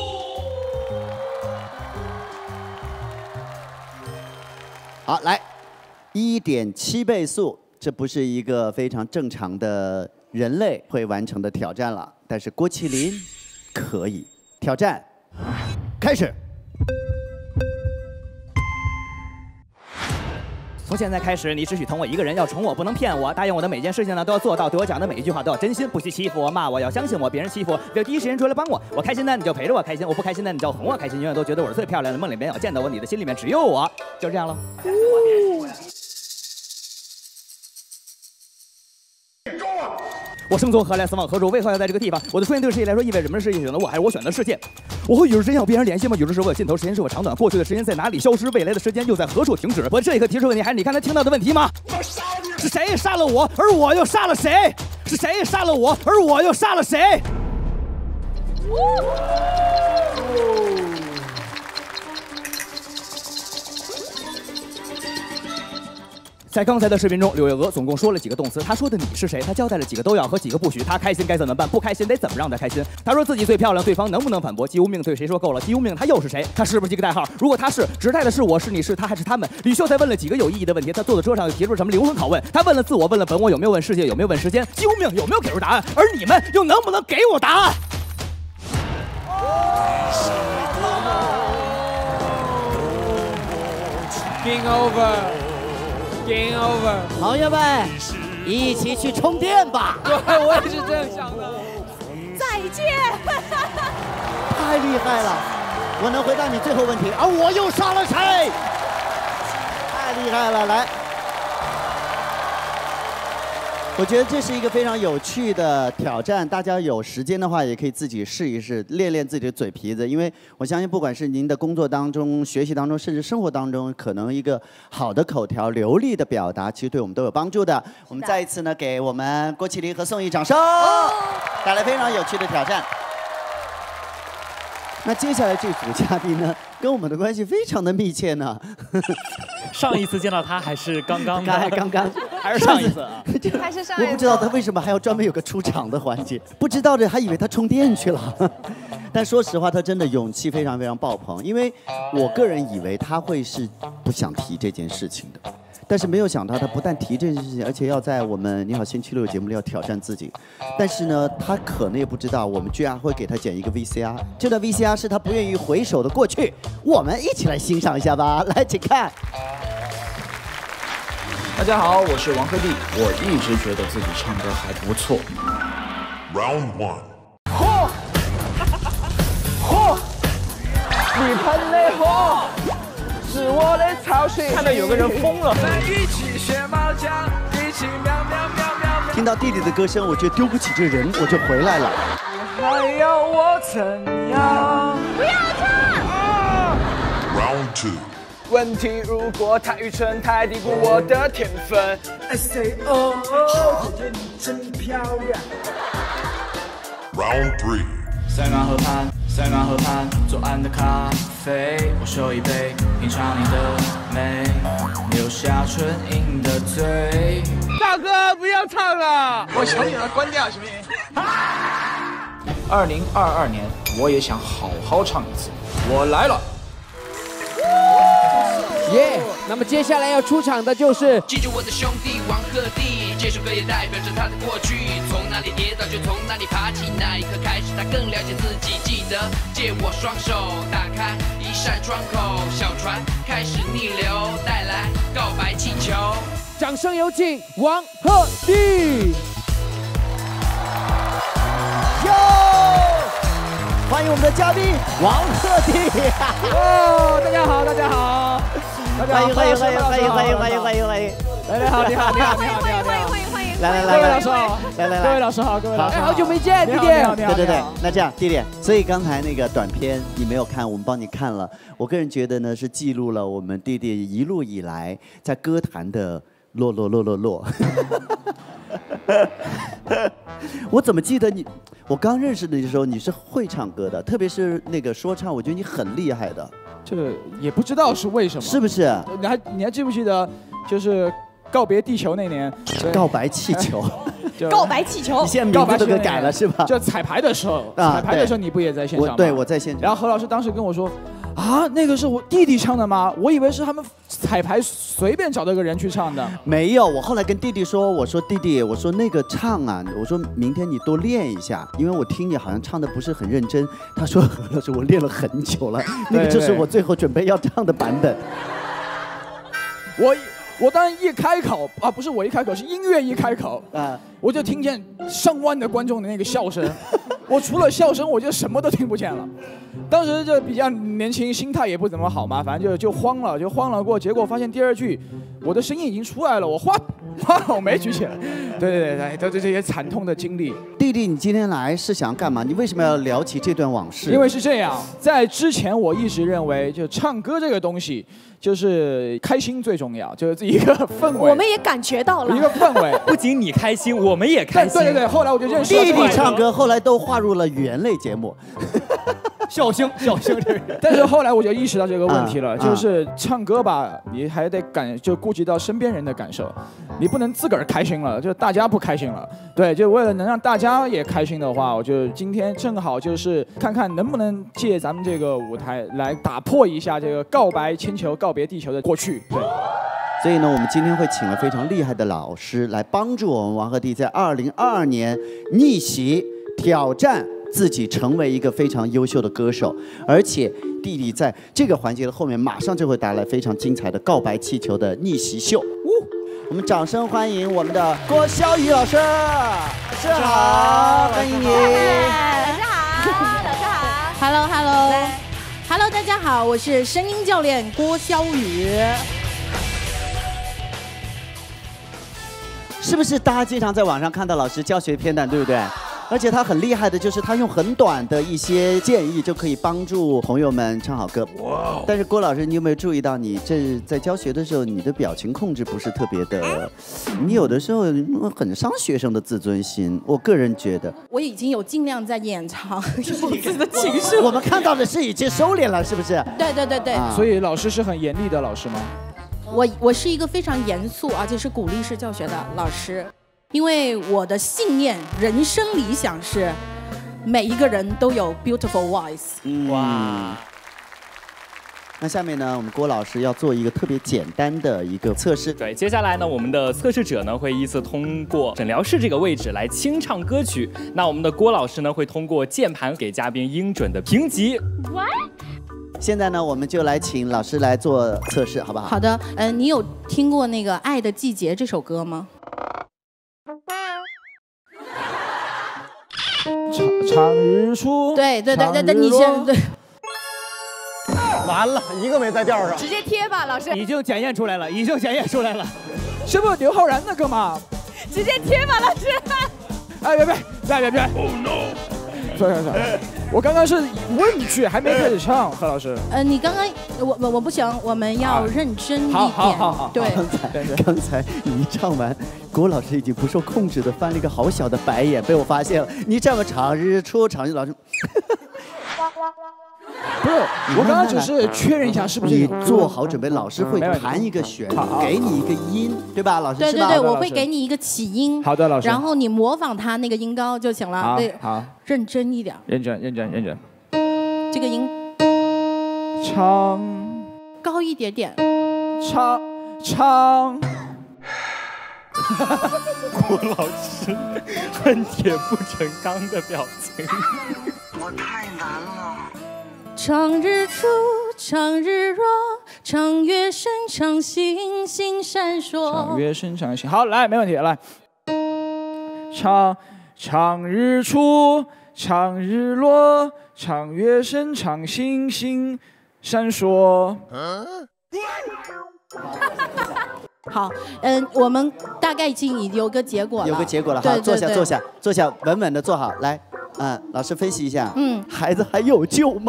好，来，一点七倍速。这不是一个非常正常的人类会完成的挑战了，但是郭麒麟可以。挑战开始。 从现在开始，你只许疼我一个人，要宠我，不能骗我，答应我的每件事情呢都要做到，对我讲的每一句话都要真心，不许欺负我、骂我，要相信我，别人欺负我，要第一时间出来帮我。我开心呢，你就陪着我开心；我不开心呢，你就哄我开心。永远都觉得我是最漂亮的，梦里面要见到我，你的心里面只有我，就这样了。我生从何来，死往何处？为何要在这个地方？我的出现对世界来说意味着什么？世界选择我，还是我选择世界？我和宇宙之间有必然联系吗？宇宙是否有尽头？时间是否长短？过去的时间在哪里消失？未来的时间又在何处停止？我这一刻提出问题，还是你刚才听到的问题吗？是谁杀了我，而我又杀了谁？是谁杀了我，而我又杀了谁？在刚才的视频中，柳月娥总共说了几个动词？她说的你是谁？她交代了几个都要和几个不许？她开心该怎么办？不开心得怎么让她开心？她说自己最漂亮，对方能不能反驳？姬无命对谁说够了？姬无命他又是谁？他是不是一个代号？如果他是，指代的是我是你是他还是他们？吕秀才问了几个有意义的问题？他坐在车上又提出什么灵魂拷问？他问了自我，问了本我，有没有问世界？有没有问时间？姬无命有没有给出答案？而你们又能不能给我答案 ？Game over。Game over， 朋友们，一起去充电吧！ 对，我也是这样想的。 再见！ 太厉害了！我能回答你最后问题，而我又杀了谁？太厉害了！来，我觉得这是一个非常有趣的挑战，大家有时间的话也可以自己试一试，练练自己的嘴皮子。因为我相信，不管是您的工作当中、学习当中，甚至生活当中，可能一个好的口条、流利的表达，其实对我们都有帮助的。我们再一次呢，给我们郭麒麟和宋轶掌声，带来非常有趣的挑战。那接下来这组嘉宾呢，跟我们的关系非常的密切呢。 上一次见到他还是刚刚， 刚刚刚， 还是上一次啊？ 还是上一次。 我不知道他为什么还要专门有个出场的环节，不知道的还以为他充电去了。但说实话，他真的勇气非常非常爆棚，因为我个人以为他会是不想提这件事情的。但是没有想到，他不但提这件事情，而且要在我们《你好星期六》节目里要挑战自己。但是呢，他可能也不知道，我们居然会给他剪一个 V C R。这段 V C R 是他不愿意回首的过去，我们一起来欣赏一下吧。来，请看。 大家好，我是王鹤棣，我一直觉得自己唱歌还不错。Round one。 盆的火是我的操心。 看到有个人疯了。 一起学猫叫，一起喵喵喵喵喵。 听到弟弟的歌声，我觉得丢不起这人，我就回来了。 还要我怎样？ 不要唱。 Round two。 问题如果太愚蠢，太低估我的天分。I say oh oh， 姐姐你真漂亮。 Round three。 塞纳河畔，塞纳河畔，左岸的咖啡，我手一杯，品尝你的美，留下纯饮的醉。 大哥，不要唱了，我求你了，关掉行不行？ 二零二二年，我也想好好唱一次，我来了。 耶！ Yeah, 那么接下来要出场的就是记住我的兄弟王鹤棣，这首歌也代表着他的过去，从哪里跌倒就从哪里爬起，那一刻开始他更了解自己，记得借我双手打开一扇窗口，小船开始逆流，带来告白气球。 掌声有请王鹤棣。 哟，欢迎我们的嘉宾王鹤棣。 哦，大家好，大家好。 欢迎欢迎欢迎欢迎欢迎欢迎欢迎欢迎！ 来来好，你好你好你好你好欢迎欢迎欢迎！ 来来来， 各位老师好， 来来来， 各位老师好，各位老师好久没见，弟弟。 对对对，那这样弟弟，所以刚才那个短片你没有看，我们帮你看了。我个人觉得呢，是记录了我们弟弟一路以来在歌坛的落落落落落。我怎么记得你？我刚认识你的时候，你是会唱歌的，特别是那个说唱，我觉得你很厉害的。 这个也不知道是为什么， 是不是？ 你还你还记不记得，就是告别地球那年， 告白气球， 告白气球， 你现在名字都给改了是吧？ 就彩排的时候，彩排的时候你不也在现场吗？ 对，我在现场。 然后何老师当时跟我说，啊，那个是我弟弟唱的吗？我以为是他们彩排随便找到个人去唱的。 没有，我后来跟弟弟说，我说弟弟，我说那个唱啊，我说明天你多练一下，因为我听你好像唱的不是很认真。他说何老师，我练了很久了，那个就是我最后准备要唱的版本。 我我当然一开口啊，不是我一开口，是音乐一开口啊，我就听见上万的观众的那个笑声，我除了笑声，我就什么都听不见了。当时就比较年轻，心态也不怎么好嘛，反正就就慌了，就慌了过。结果发现第二句，我的声音已经出来了，我哗哗我没举起来。对对对，都是这些惨痛的经历。 弟弟，你今天来是想干嘛？你为什么要聊起这段往事？ 因为是这样，在之前我一直认为，就唱歌这个东西，就是开心最重要，就是一个氛围。 我们也感觉到了一个氛围， 不仅你开心，我们也开心。 对对对，后来我就认识弟弟唱歌，后来都划入了语言类节目。 笑星，笑星这个。但是后来我就意识到这个问题了，啊、就是唱歌吧，你还得感就顾及到身边人的感受，你不能自个儿开心了，就大家不开心了。对，就为了能让大家也开心的话，我就今天正好就是看看能不能借咱们这个舞台来打破一下这个告白铅球、告别地球的过去。对。 所以呢，我们今天会请了非常厉害的老师来帮助我们王鹤棣在二零二二年逆袭挑战。自己成为一个非常优秀的歌手，而且弟弟在这个环节的后面马上就会带来非常精彩的告白气球的逆袭秀。我们掌声欢迎我们的郭霄宇老师，老师好，欢迎你。 老师好，老师好 ，Hello Hello Hello， 大家好，我是声音教练郭霄宇。 是不是大家经常在网上看到老师教学片段，对不对？而且他很厉害的，就是他用很短的一些建议就可以帮助朋友们唱好歌。哇！但是郭老师，你有没有注意到，你这在教学的时候，你的表情控制不是特别的，你有的时候很伤学生的自尊心。我个人觉得， 我已经有尽量在掩藏我自己的情绪。 我们看到的是已经收敛了，是不是？ 对对对对。 啊、所以老师是很严厉的老师吗？ 我我是一个非常严肃而且是鼓励式教学的老师。因为我的信念、人生理想是，每一个人都有 beautiful voice。 嗯、哇！那下面呢，我们郭老师要做一个特别简单的一个测试。 对，接下来呢，我们的测试者呢会依次通过诊疗室这个位置来清唱歌曲。那我们的郭老师呢会通过键盘给嘉宾音准的评级。 What？ 现在呢，我们就来请老师来做测试，好不好？ 好的。嗯、呃，你有听过那个《爱的季节》这首歌吗？ 长长日出， 对对对对对，你先对。 完了，一个没在调上。 直接贴吧，老师。 已经检验出来了，已经检验出来了， 是不是刘昊然的歌嘛？ 直接贴吧，老师。 哎，别别别别别 ！Oh no！ 算算算，我刚刚是问句，还没开始唱，何老师。 呃，你刚刚我我我不行，我们要认真一点。 好好好好。 对， 刚才刚才你一唱完，郭老师已经不受控制的翻了一个好小的白眼，被我发现了。你这么长日出，长日老师。 不是，我刚刚只是确认一下是不是你做好准备，老师会弹一个旋律，给你一个音，对吧？老师对对对，我会给你一个起音。 好的，老师。 然后你模仿他那个音高就行了。对， 好， 认真一点。 认真，认真，认真。 这个音。 唱。 高一点点。 唱唱。 郭老师恨铁不成钢的表情。 我太难了。 长日出，长日落，长月升，长星星闪烁。 长月升，长星。好，来，没问题，来。长长日出，长日落，长月升，长星星闪烁。 好，嗯，我们大概已经有个结果了。 有个结果了，好，坐下，坐下，坐下，稳稳的坐好，来，嗯，老师分析一下，嗯，孩子还有救吗？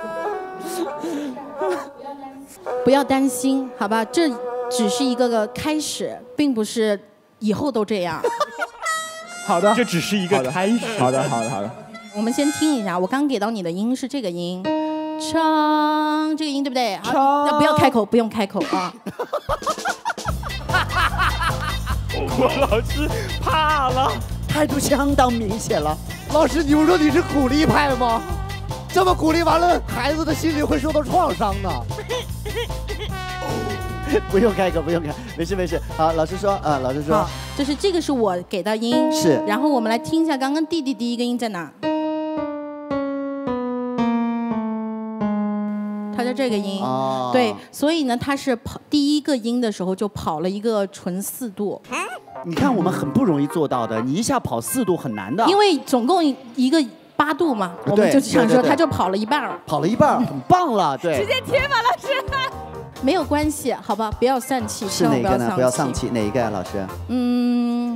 不要担心，好吧，这只是一个个开始，并不是以后都这样。 好的， 这只是一个开始。 好的，好的，好的。 我们先听一下，我刚给到你的音是这个音，唱这个音对不对？ 唱， 不要开口，不用开口啊。 郭老师怕了， 态度相当明显了。 老师，你不说你是鼓励派吗？这么鼓励完了，孩子的心理会受到创伤的。 不用开口，不用开，没事没事。好，老师说，啊，老师说， 就是这个是我给的音， 是。 然后我们来听一下刚刚弟弟第一个音在哪？他在这个音， 哦、 对，所以呢，他是跑第一个音的时候就跑了一个纯四度。 你看我们很不容易做到的，你一下跑四度很难的。 因为总共一个八度嘛，我们就想说他就跑了一半儿， 跑了一半，很棒了，对。 直接贴吧，老师。 没有关系，好吧，不要丧气。 是哪个呢？不要丧气，哪一个呀，老师？ 嗯。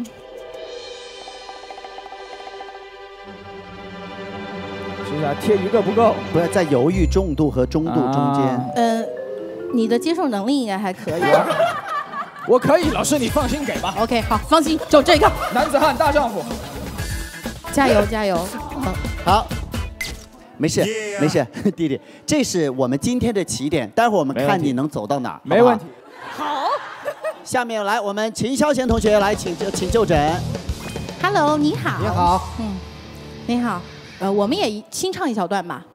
是啊，贴一个不够， 不要再犹豫重度和中度中间。 呃，你的接受能力应该还可以。 我可以，老师你放心给吧。 OK， 好，放心，就这个。 男子汉大丈夫。 加油加油！ 好，没事没事，弟弟，这是我们今天的起点，待会儿我们看你能走到哪儿。 没问题。 好。 下面来，我们秦霄贤同学来请就请就诊。 Hello， 你好。 你好。 嗯，你好。呃，我们也清唱一小段吧。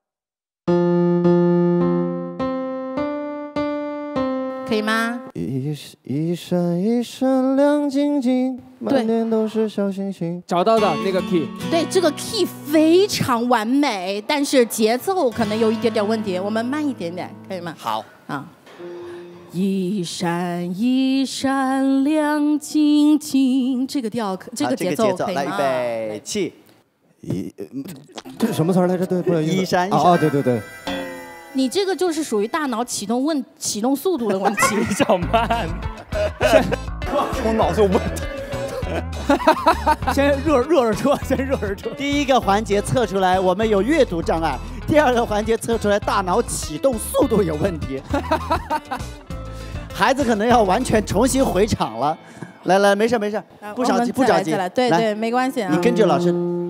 可以吗？ 一一闪一闪亮晶晶，满天都是小星星。 找到的那个 key。 对，这个 key 非常完美，但是节奏可能有一点点问题，我们慢一点点，可以吗？ 好啊。一闪一闪亮晶晶，这个调这个节奏可以吗？ 来，预备起。 一，这是什么词儿来着？对，不好意思。 一闪一闪。 哦，对对对。 你这个就是属于大脑启动问启动速度的问题， 比较慢。 我脑子有问题。先热热热车，先热热车。 第一个环节测出来我们有阅读障碍，第二个环节测出来大脑启动速度有问题。孩子可能要完全重新回场了。来来，没事没事，不着急不着急。 对对，没关系啊。 你跟着老师。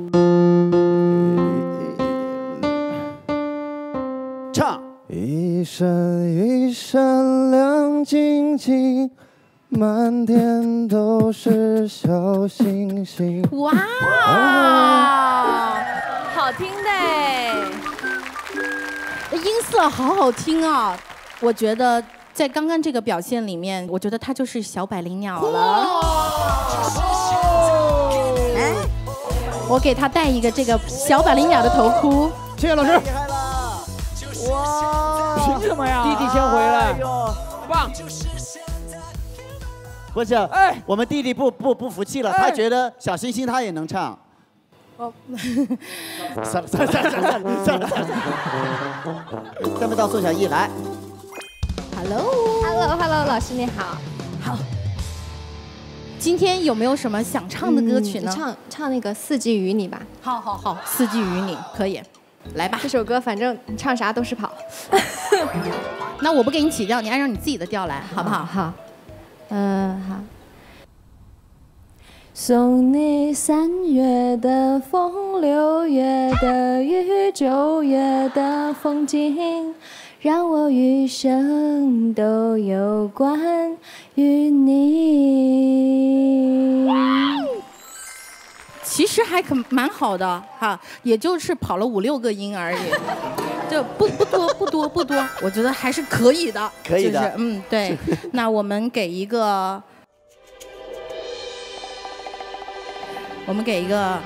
唱。 一闪一闪亮晶晶，满天都是小星星。 哇， 好听的， 音色好好听啊！我觉得在刚刚这个表现里面，我觉得它就是小百灵鸟了。哎，我给他戴一个这个小百灵鸟的头箍。 谢谢老师。 哇！ 凭什么呀？ 弟弟先回来。 棒！ 不是，哎，我们弟弟不不不服气了，他觉得小星星他也能唱。 哦， 算了算了算了算了算了算了。下面到宋小艺来。 Hello，Hello，Hello， 老师你好。 好。今天有没有什么想唱的歌曲呢？ 嗯、唱唱那个《四季与你》吧。 好好好，《四季与你》可以，来吧。 这首歌反正唱啥都是跑。 那我不给你起调，你按照你自己的调来，好不好？ 好。嗯、呃，好。送你三月的风，六月的雨，九月的风景，让我余生都有关于你。 其实还可蛮好的哈，也就是跑了五六个音而已，就不不多不多不多，我觉得还是可以的。 可以的， 就是、嗯对。那我们给一个。我们给一个，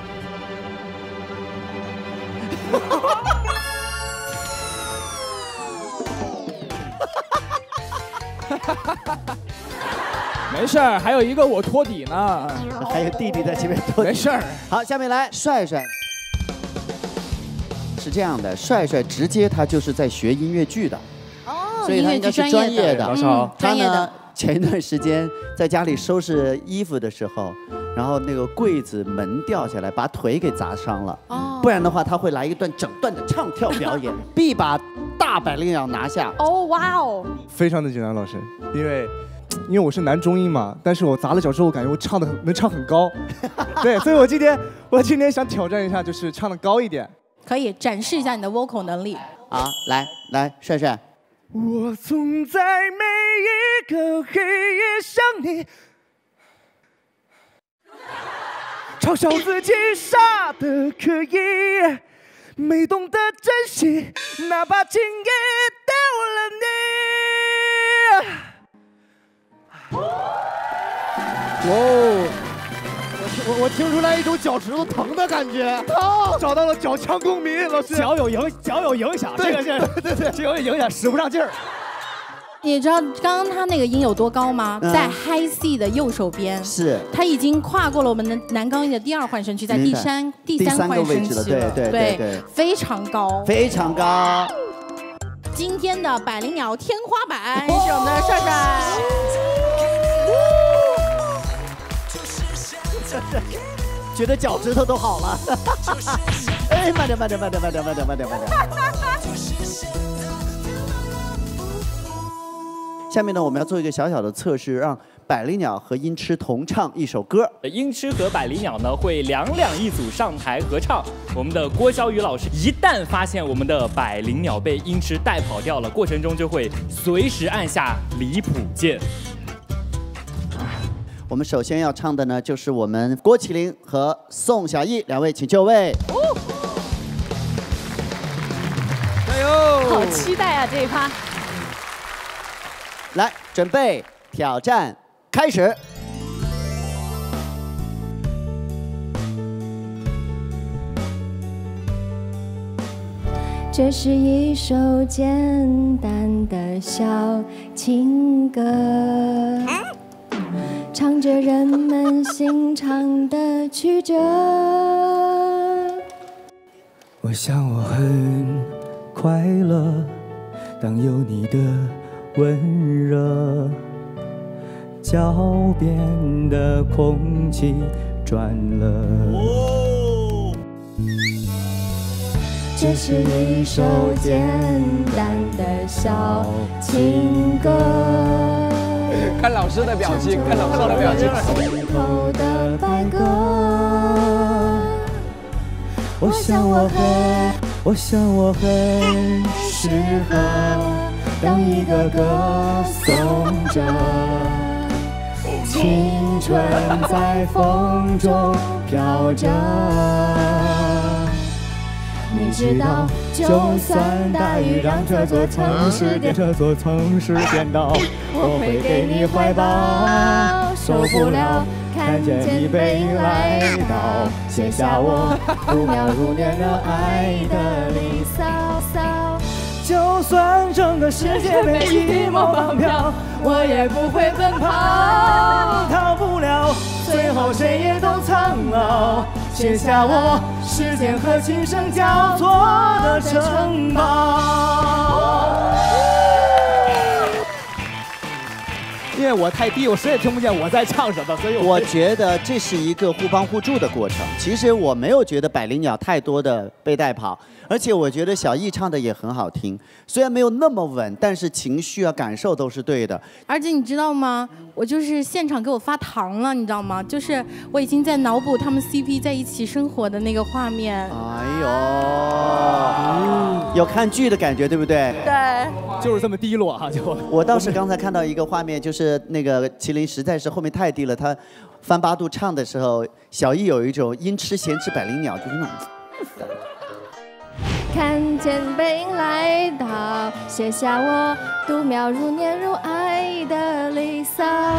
没事儿，还有一个我托底呢， 还有弟弟在前面托底。 没事儿。 好，下面来帅帅。是这样的，帅帅直接他就是在学音乐剧的， 哦， 所以他应该是专业的。 老师好， 专业的。前一段时间在家里收拾衣服的时候，然后那个柜子门掉下来，把腿给砸伤了。哦，不然的话他会来一段整段的唱跳表演，必把大百灵鸟拿下。 哦，哇哦！ 非常的简单，老师，因为因为我是男中音嘛，但是我砸了脚之后，我感觉我唱的能唱很高。对，所以我今天我今天想挑战一下，就是唱的高一点。 可以展示一下你的 vocal 能力。 好，来来，帅帅。 我总在每一个黑夜想你，嘲笑自己傻的可以，没懂得珍惜，哪怕轻易丢了你。 哇哦！我我听出来一种脚趾头疼的感觉， 哦，找到了脚腔共鸣，老师。 脚有影，脚有影响，这个是，对对，脚有影响，使不上劲儿。 你知道刚刚他那个音有多高吗？嗯、在 High C 的右手边， 是， 他已经跨过了我们的男高音的第二换声区，在第三第三换声区了， 对对对对， 非常高， 非常高。 今天的百灵鸟天花板是我们的帅帅。 觉得脚趾头都好了。哎，慢点，慢点，慢点，慢点，慢点，慢点，慢点。下面呢，我们要做一个小小的测试，让百灵鸟和音痴同唱一首歌。 音痴和百灵鸟呢会两两一组上台合唱。我们的郭晓宇老师一旦发现我们的百灵鸟被音痴带跑掉了，过程中就会随时按下离谱键。 我们首先要唱的呢，就是我们郭麒麟和宋小艺两位，请就位。哦、 加油！ 好期待啊这一趴！ 来，准备，挑战开始。 这是一首简单的小情歌。唱着人们心肠的曲折。 我想我很快乐，当有你的温热，脚边的空气转了。 这是一首简单的小情歌。 看老师的表情，看老师的表情。 心头的白鸽， 我想我很，我想我很适合当一个歌颂者，青春在风中飘着。你知道，就算大雨让这座城市变，这座城市颠倒，我会给你怀抱。受不了看见你背影来到，写下我如描如年的爱的离骚骚。就算整个世界被一梦放飘，我也不会奔跑，逃不了，最后谁也都苍老。 写下我时间和琴声交错的城堡。 因为我太低，我谁也听不见我在唱什么，所以我觉得这是一个互帮互助的过程。其实我没有觉得百灵鸟太多的被带跑，而且我觉得小艺唱的也很好听，虽然没有那么稳，但是情绪啊、感受都是对的。 而且你知道吗？我就是现场给我发糖了，你知道吗？就是我已经在脑补他们 C P 在一起生活的那个画面。 哎呦，有看剧的感觉，对不对？ 对， 就是这么低落哈、啊。就我倒是刚才看到一个画面，就是那个麒麟实在是后面太低了，他翻八度唱的时候，小艺有一种因吃咸吃百灵鸟，就是那种。 看见背影来到，写下我度秒如年如爱的离骚。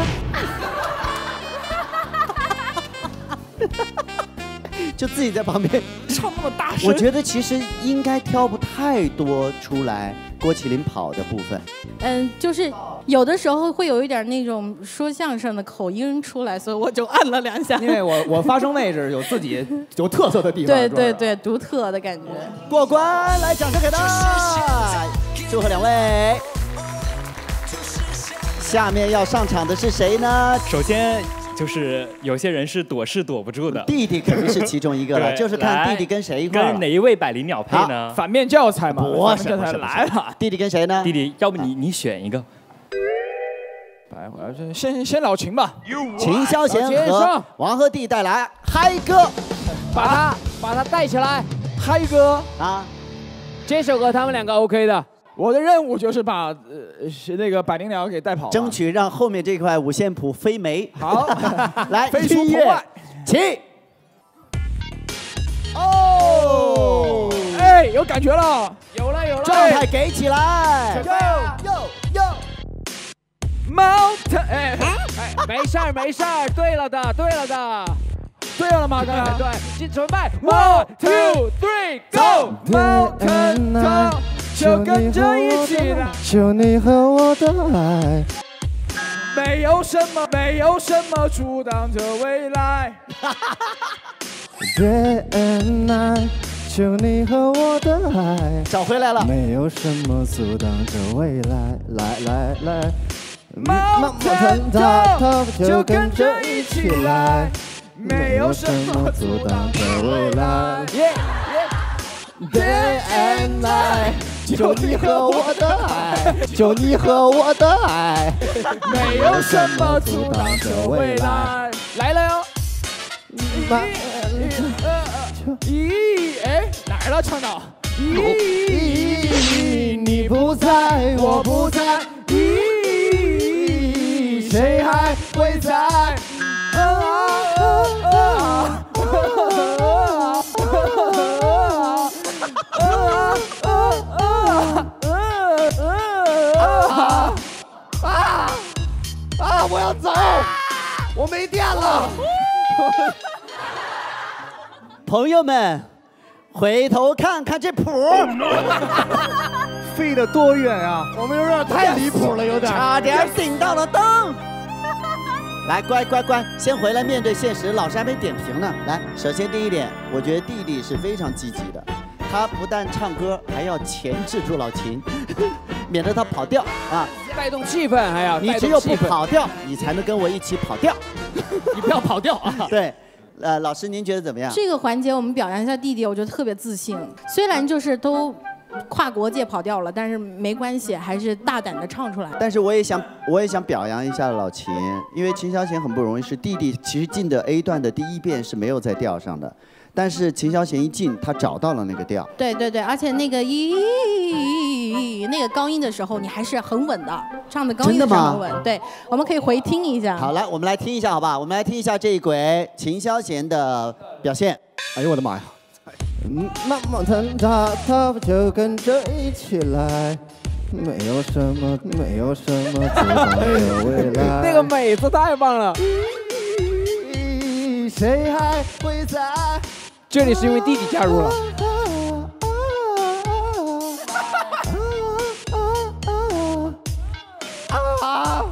就自己在旁边唱那么大声， 我觉得其实应该挑不太多出来郭麒麟跑的部分。 嗯，就是有的时候会有一点那种说相声的口音出来，所以我就按了两下。 因为我我发声位置有自己有特色的地方。 对对对，独特的感觉。 过关，来掌声给他，祝贺两位。下面要上场的是谁呢？ 首先。就是有些人是躲是躲不住的， 弟弟肯定是其中一个了，就是看弟弟跟谁一块儿。 跟哪一位百灵鸟配呢？ 反面教材嘛， 我教材来了。 弟弟跟谁呢？ 弟弟，要不你你选一个。 来，我要先先老秦吧。 秦霄贤和王鹤棣带来嗨歌， 把他把他带起来，嗨歌啊！ 这首歌他们两个 OK 的。 我的任务就是把呃那个百灵鸟给带跑， 争取让后面这块五线谱飞没。 好， 来飞出棚外， 起。 哦，哎，有感觉了， 有了有了， 状态给起来。 Yo yo yo， Mountain， 哎哎，没事儿没事儿，对了的对了的。 对了吗？刚才对，准备 ，one two three go，Mountain Top， 就跟着一起来。 就你和我的爱， 没有什么，没有什么阻挡着未来。 Day and night， 就你和我的爱， 找回来了。 没有什么阻挡着未来，来来来 ，Mountain Top， 就跟着一起来。没有什么阻挡着未来。 Day and night， 就你和我的爱，就你和我的爱， 没有什么阻挡着未来。来了哟！咦，哎，哪儿了，唱到？ 咦，你不在，我不在，咦，谁还会在？啊！我要走，我没电了。 朋友们，回头看看这谱， 飞得多远啊！ 我们有点太离谱了，有点， 差点顶到了灯。来，乖乖乖，先回来面对现实，老师还没点评呢。来，首先第一点，我觉得弟弟是非常积极的，他不但唱歌，还要钳制住老秦，免得他跑调啊。 带动气氛，还要你只有不跑调，你才能跟我一起跑调。 你不要跑调啊！ 对，呃，老师您觉得怎么样？ 这个环节我们表扬一下弟弟，我觉得特别自信。虽然就是都跨国界跑调了，但是没关系，还是大胆的唱出来。 但是我也想，我也想表扬一下老秦，因为秦霄贤很不容易，是弟弟其实进的 A 段的第一遍是没有在调上的。但是秦霄贤一进，他找到了那个调。 对对对，而且那个咦那个高音的时候，你还是很稳的，唱的高音的时候很稳。对，我们可以回听一下。 好，来，我们来听一下，好吧？我们来听一下这一轨秦霄贤的表现。 哎呦我的妈呀！那么他他就跟着一起来，没有什么，没有什么阻挡着未来。 那个美字太棒了。 谁还会在？ 这里是因为弟弟加入了。 啊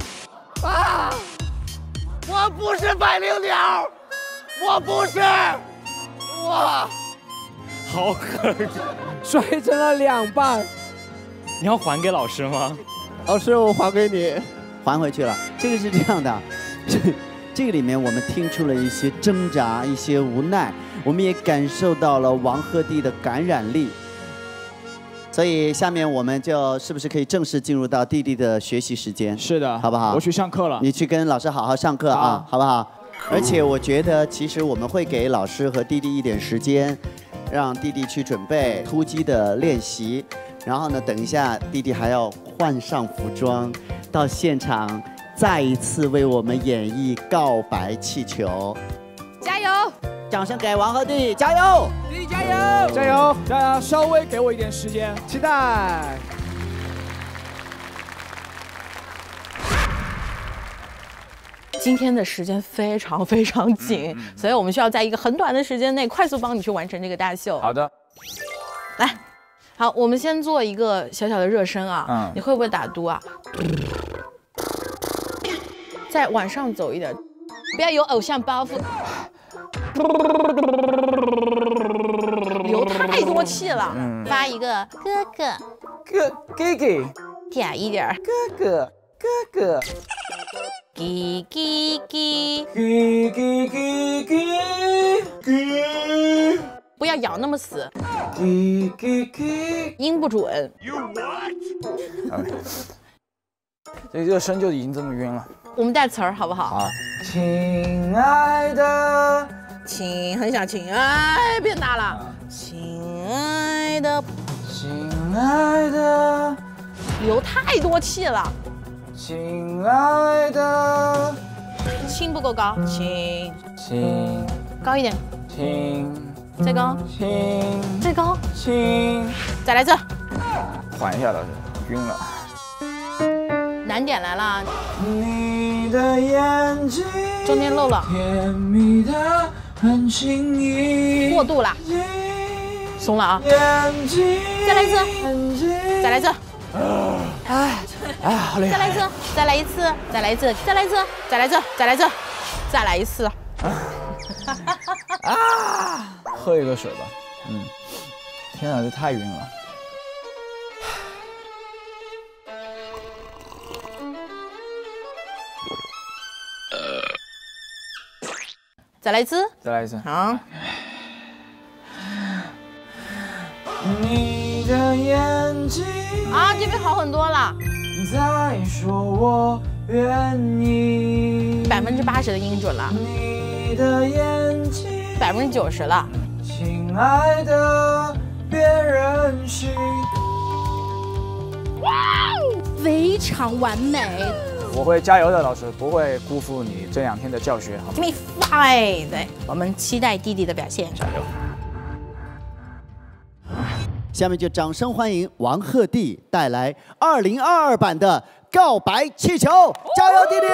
啊！我不是百灵鸟，我不是。 哇， 好狠， 摔成了两半。 你要还给老师吗？ 老师，我还给你， 还回去了。这个是这样的，这这个里面我们听出了一些挣扎，一些无奈，我们也感受到了王鹤棣的感染力。所以下面我们就是不是可以正式进入到弟弟的学习时间？ 是的， 好不好？ 我去上课了。 你去跟老师好好上课啊，好不好？而且我觉得，其实我们会给老师和弟弟一点时间，让弟弟去准备突击的练习。然后呢，等一下弟弟还要换上服装，到现场再一次为我们演绎《告白气球》。 加油！ 掌声给王鹤棣，加油！ 弟弟加油！加油！大家稍微给我一点时间， 期待。 今天的时间非常非常紧，嗯、所以我们需要在一个很短的时间内快速帮你去完成这个大秀。 好的， 来，好，我们先做一个小小的热身啊。嗯，你会不会打嘟啊？再往上走一点，不要有偶像包袱。流太多气了，嗯、发一个哥哥， 哥哥哥， 嗲一点， 哥哥哥哥。 叽叽叽叽叽叽叽叽， 不要咬那么死。 叽叽叽， 音不准。 这热身就已经这么晕了。 我们带词儿好不好？ 好。亲爱的， 亲，很想亲，哎，变大了。亲爱的， 亲爱的， 流太多气了。 亲爱的， 亲不够高，亲亲高一点， 亲再高， 亲再高， 亲再来一次， 缓一下，老师晕了。 难点来了， 你的眼睛中间漏了， 甜蜜的很轻易， 过度了，松了啊， 眼睛再来一次，再来一次。 哎哎，好累！ 再来一次，再来一次，再来一次，再来一次，再来一次，再来一次，再来一次。 啊！喝一个水吧。嗯。天哪，这太晕了。 再来一次。 再来一次。 好。 你的眼睛。 啊，这边好很多了。 再说我愿意。 百分之八十的音准了。 你的眼睛。 百分之九十了。 亲爱的，别任性。 哇，非常完美。 我会加油的，老师不会辜负你这两天的教学，好吗 ？Give me five， 对，我们期待弟弟的表现。 加油。 下面就掌声欢迎王鹤棣带来二零二二版的《告白气球》，加油，弟弟！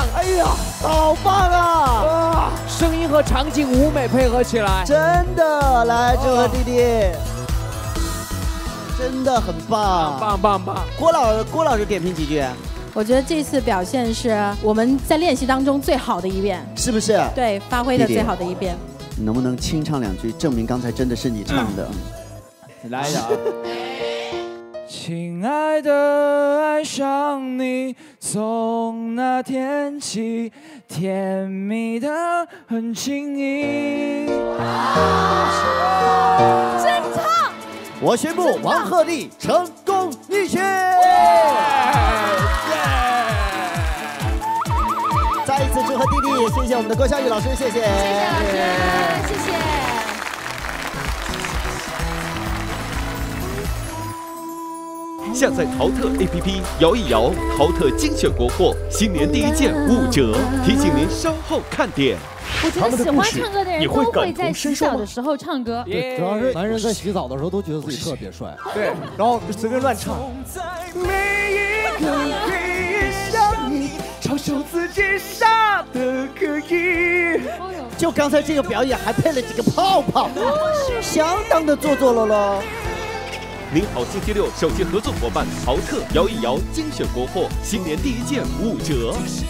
哎呀，好棒啊！ 啊，声音和场景舞美配合起来， 真的，来，志和弟弟，真的很棒， 棒棒棒！ 郭老郭老师点评几句。 我觉得这次表现是我们在练习当中最好的一遍， 是不是？ 对，发挥的最好的一遍。 你能不能清唱两句，证明刚才真的是你唱的？ 嗯、来一下啊！亲爱的，爱上你，从那天起，甜蜜的很轻易。 真唱！ 我宣布，王鹤棣成功逆选。再一次祝贺弟弟，谢谢我们的郭晓宇老师，谢谢，谢谢老师，谢谢。 下载淘特 A P P， 摇一摇，淘特精选国货，新年第一件五折，提醒您稍后看点。 我觉得喜欢唱歌的人都会在洗澡的时候唱歌。 对，主要是男人在洗澡的时候都觉得自己特别帅。 对，然后就随便乱唱。 每一个黑夜想你，嘲笑自己傻的可以。 就刚才这个表演还配了几个泡泡，相当的做作了喽。 您好，星期六首席合作伙伴淘特摇一摇精选国货，新年第一件五折。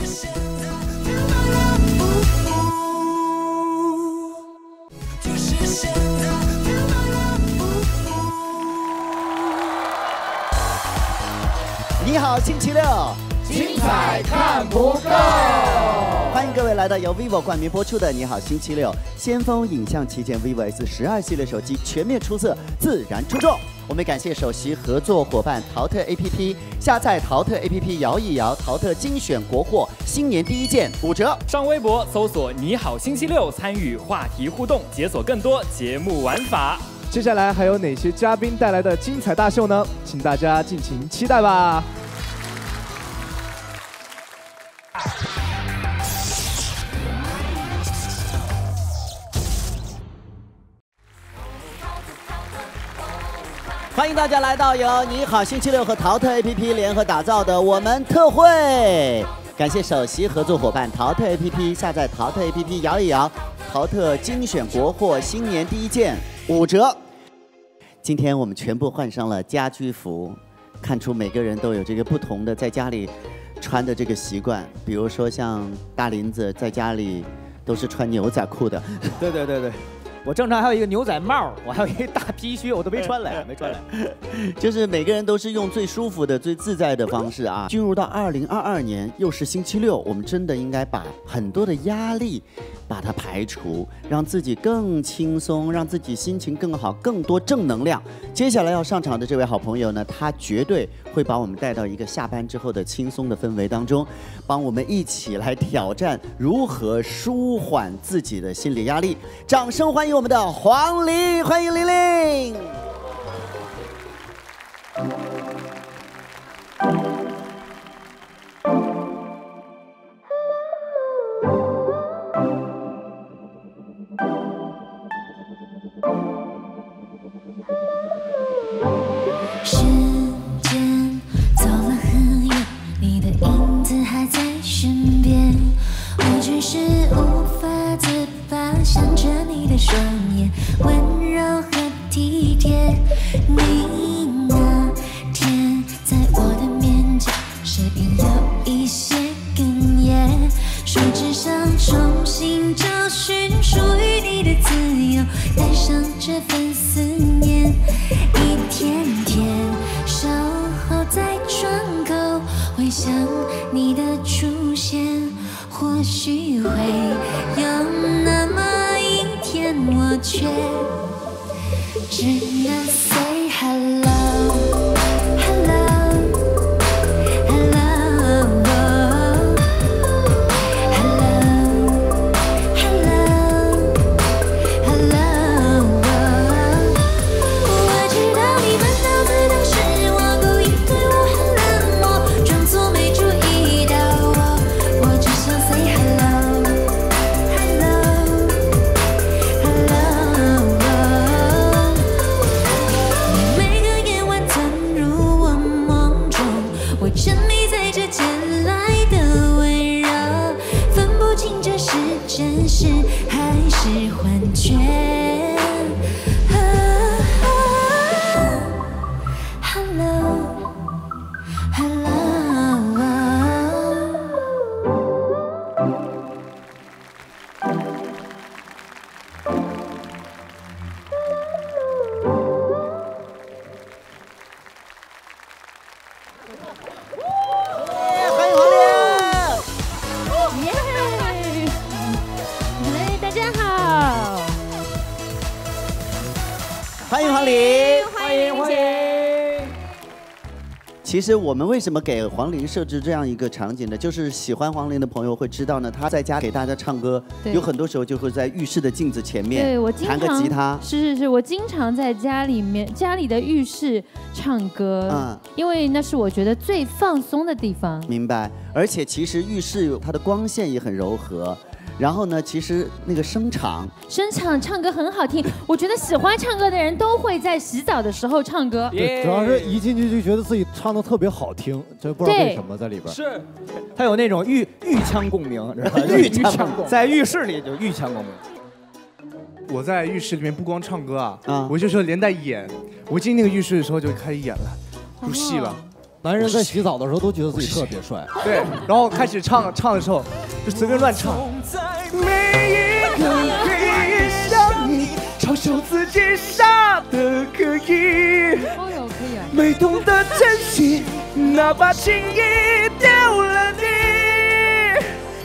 你好，星期六， 精彩看不够。 欢迎各位来到由 vivo 冠名播出的《你好星期六》，先锋影像旗舰 vivo S 十二系列手机全面出色，自然出众。我们感谢首席合作伙伴淘特 A P P， 下载淘特 A P P 摇一摇，淘特精选国货，新年第一件五折。 上微博搜索“你好星期六”，参与话题互动，解锁更多节目玩法。 接下来还有哪些嘉宾带来的精彩大秀呢？请大家敬请期待吧。 欢迎大家来到由你好星期六和淘特 A P P 联合打造的我们特惠，感谢首席合作伙伴淘特 A P P， 下载淘特 A P P 摇一摇，淘特精选国货，新年第一件五折。今天我们全部换上了家居服，看出每个人都有这个不同的在家里穿的这个习惯，比如说像大林子在家里都是穿牛仔裤的， 对对对对。我正常还有一个牛仔帽，我还有一个大皮靴，我都没穿来，没穿来。 就是每个人都是用最舒服的、最自在的方式啊。进入到二零二二年，又是星期六，我们真的应该把很多的压力把它排除，让自己更轻松，让自己心情更好，更多正能量。接下来要上场的这位好朋友呢，他绝对会把我们带到一个下班之后的轻松的氛围当中，帮我们一起来挑战如何舒缓自己的心理压力。掌声欢迎我们的黄玲，欢迎玲玲。 时间走了很远，你的影子还在身边，我只是无法自拔，想着你的双眼，温柔和体贴。你那天在我的面前，舌边有一些哽咽，说只想重新找寻属于你的自由，带上这份思念，一天天守候在窗口，回想你的出现，或许会有那么一天，我却只能 say hello hello每个眼黄龄， 欢迎欢迎。 其实我们为什么给黄龄设置这样一个场景呢？就是喜欢黄龄的朋友会知道呢，她在家给大家唱歌， 对有很多时候就会在浴室的镜子前面， 对我经弹常个吉他。 是是是，我经常在家里面家里的浴室唱歌， 嗯因为那是我觉得最放松的地方。 明白。而且其实浴室它的光线也很柔和，然后呢，其实那个声场， 声场唱歌很好听，我觉得喜欢唱歌的人都会在洗澡的时候唱歌。 对，主要是一进去就觉得自己唱的特别好听，这不知道为什么在里边。 是，他有那种浴浴腔共鸣，知道吧？ 浴腔共鸣在浴室里就浴腔共鸣。 我在浴室里面不光唱歌啊， 啊我就说连带演。我进那个浴室的时候就开始演了，入戏了。 男人在洗澡的时候都觉得自己特别帅。 对，然后开始唱唱的时候就随便乱唱。每一个黑夜想你，嘲笑自己傻的可以， 哦哟，可以啊。 没懂得珍惜，哪怕轻易丢了你。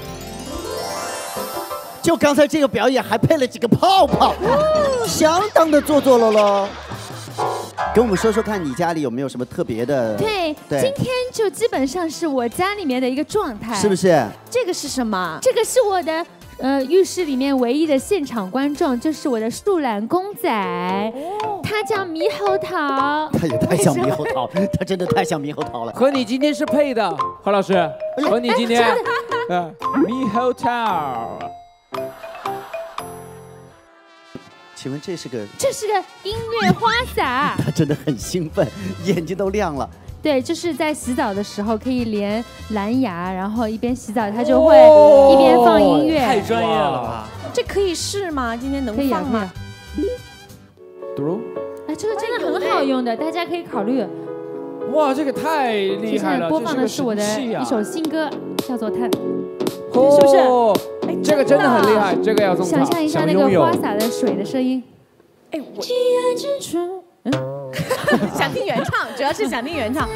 就刚才这个表演还配了几个泡泡，相当的做作了喽。跟我们说说看，你家里有没有什么特别的？ 对，今天就基本上是我家里面的一个状态， 是不是？ 这个是什么？这个是我的呃浴室里面唯一的现场观众，就是我的树懒公仔，他叫猕猴桃。 他也太像猕猴桃，他真的太像猕猴桃了。 和你今天是配的，何老师，和你今天，嗯，猕猴桃。 请问这是个？ 这是个音乐花洒。 他真的很兴奋，眼睛都亮了。 对，就是在洗澡的时候可以连蓝牙，然后一边洗澡，它就会一边放音乐。 太专业了吧！ 这可以试吗？今天能可以啊放吗？ 嘟。 哎，这个真的很好用的，大家可以考虑。 哇，这个太厉害了！ 现在播放的是我的一首新歌，叫做《探》，是不是？ 这个真的很厉害，这个要送他。 想象一下那个花洒的水的声音。 哎，我嗯，想听原唱，主要是想听原唱。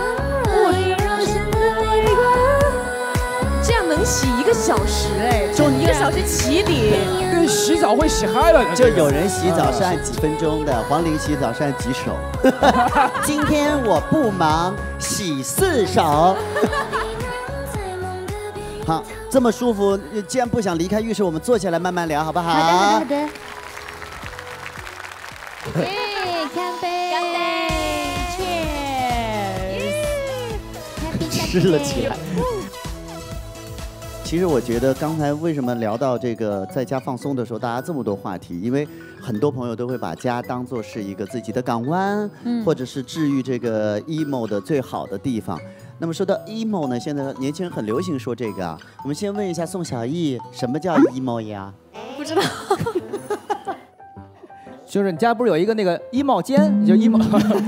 这样能洗一个小时哎，就一个小时起底， 跟洗澡会洗嗨了。 就有人洗澡是按几分钟的，黄龄洗澡是按几首。今天我不忙，洗四首。好，这么舒服，既然不想离开浴室，我们坐下来慢慢聊，好不好？ 好的，好的，好的。耶，干杯！ 干杯 ！Cheers！ 吃了起来。其实我觉得刚才为什么聊到这个在家放松的时候，大家这么多话题，因为很多朋友都会把家当作是一个自己的港湾，嗯、或者是治愈这个 emo 的最好的地方。那么说到 emo 呢，现在年轻人很流行说这个啊。我们先问一下宋小艺，什么叫 emo 呀？ 不知道。 就是你家不是有一个那个衣帽间，就衣帽。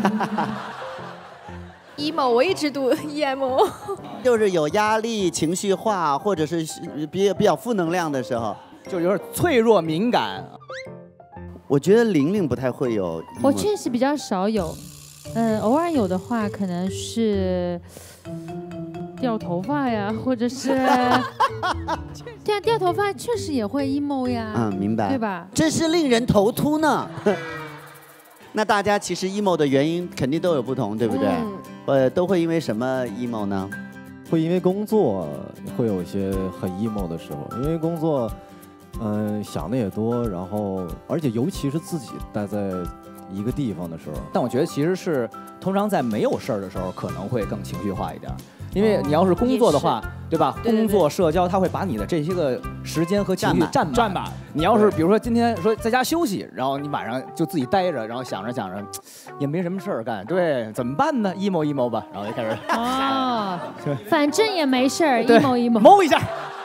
emo 我一直读 emo， 就是有压力、情绪化，或者是比比较负能量的时候， 就有点脆弱敏感。 我觉得玲玲不太会有， 我确实比较少有，嗯，偶尔有的话可能是掉头发呀，或者是对啊，掉头发确实也会 emo 呀。 嗯，明白， 对吧？ 真是令人头秃呢。那大家其实 emo 的原因肯定都有不同，对不对？嗯、呃，都会因为什么 emo 呢？ 会因为工作会有一些很 emo 的时候，因为工作，嗯、呃，想的也多，然后而且尤其是自己待在一个地方的时候。 但我觉得其实是通常在没有事儿的时候可能会更情绪化一点。因为你要是工作的话，对吧？ 对对对工作、社交，它会把你的这些个时间和情绪占满。 占满。 你要是比如说今天说在家休息，然后你晚上就自己待着，然后想着想着，也没什么事儿干，对，怎么办呢 ？emo emo 吧，然后就开始。 哦，反正也没事儿 ，emo emo。 谋一下。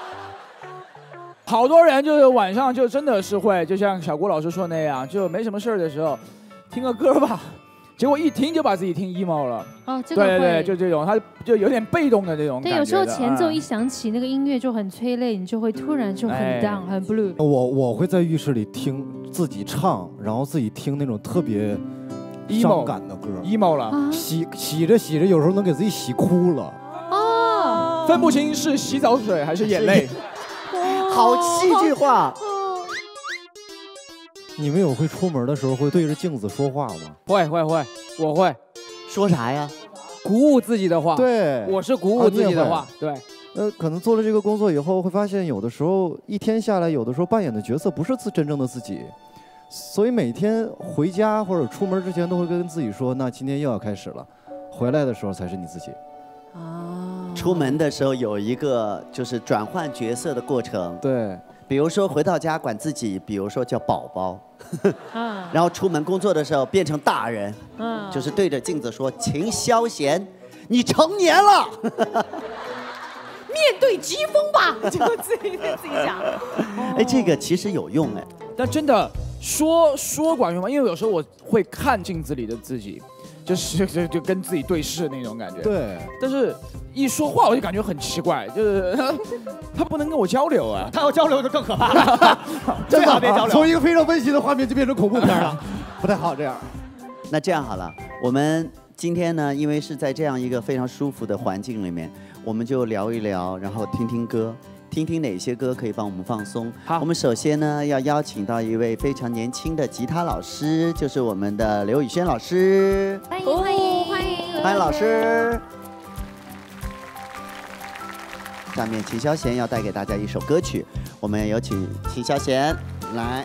好多人就是晚上就真的是会，就像小郭老师说那样，就没什么事儿的时候，听个歌吧。结果一听就把自己听 emo 了， 哦，这个会， 对对对，就这种，他就有点被动的这种感觉。 对，有时候前奏一响起，那个音乐就很催泪，你就会突然就很 down，、哎、很 blue。 我我会在浴室里听自己唱，然后自己听那种特别伤感的歌 ，emo 了， 啊、 洗洗着洗着，有时候能给自己洗哭了。 哦， 分不清是洗澡水还是眼泪， 好戏剧化。 你们有会出门的时候会对着镜子说话吗？ 会会会，我会。 说啥呀？ 鼓舞自己的话。 对， 我是鼓舞自己的话。对。 呃，可能做了这个工作以后，会发现有的时候一天下来，有的时候扮演的角色不是自真正的自己，所以每天回家或者出门之前都会跟自己说，那今天又要开始了，回来的时候才是你自己。 哦。出门的时候有一个就是转换角色的过程。 对。 比如说回到家管自己，比如说叫宝宝，然后出门工作的时候变成大人，嗯，就是对着镜子说：“秦霄贤，你成年了。” 面对疾风吧，就自己对自己讲。 哎，这个其实有用哎， 但真的说说管用吗？因为有时候我会看镜子里的自己，就是就就跟自己对视那种感觉。 对。 但是一说话我就感觉很奇怪，就是他不能跟我交流啊。 他要交流就更可怕了， 真的别交流。 从一个非常温馨的画面就变成恐怖片了，不太好这样。 那这样好了，我们今天呢，因为是在这样一个非常舒服的环境里面。我们就聊一聊，然后听听歌，听听哪些歌可以帮我们放松。好，我们首先呢要邀请到一位非常年轻的吉他老师，就是我们的刘宇轩老师。 欢迎欢迎欢迎欢迎老师。下面秦霄贤要带给大家一首歌曲，我们有请秦霄贤来。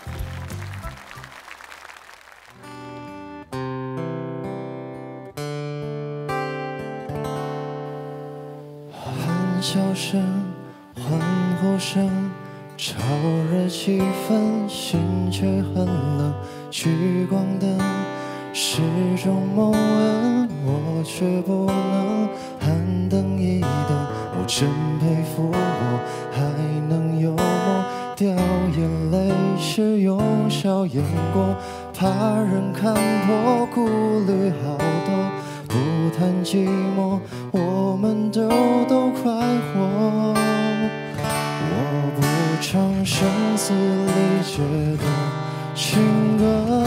笑声、欢呼声，炒热气氛，心却很冷。聚光灯是种梦魇，我却不能喊灯一灯。我真佩服我还能有梦，掉眼泪时用笑掩过，怕人看破，顾虑好多。不谈寂寞，我们都都快活。我不唱声嘶力竭的情歌，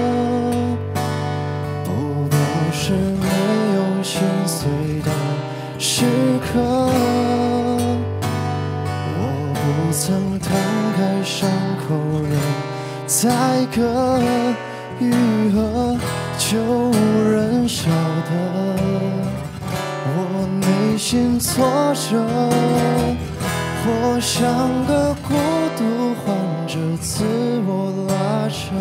不都是没有心碎的时刻。我不曾摊开伤口任宰割愈合，就无人晓得我内心挫折，或像个孤独患者自我拉扯，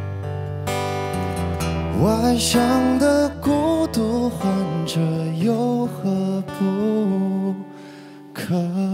外向的孤独患者有何不可？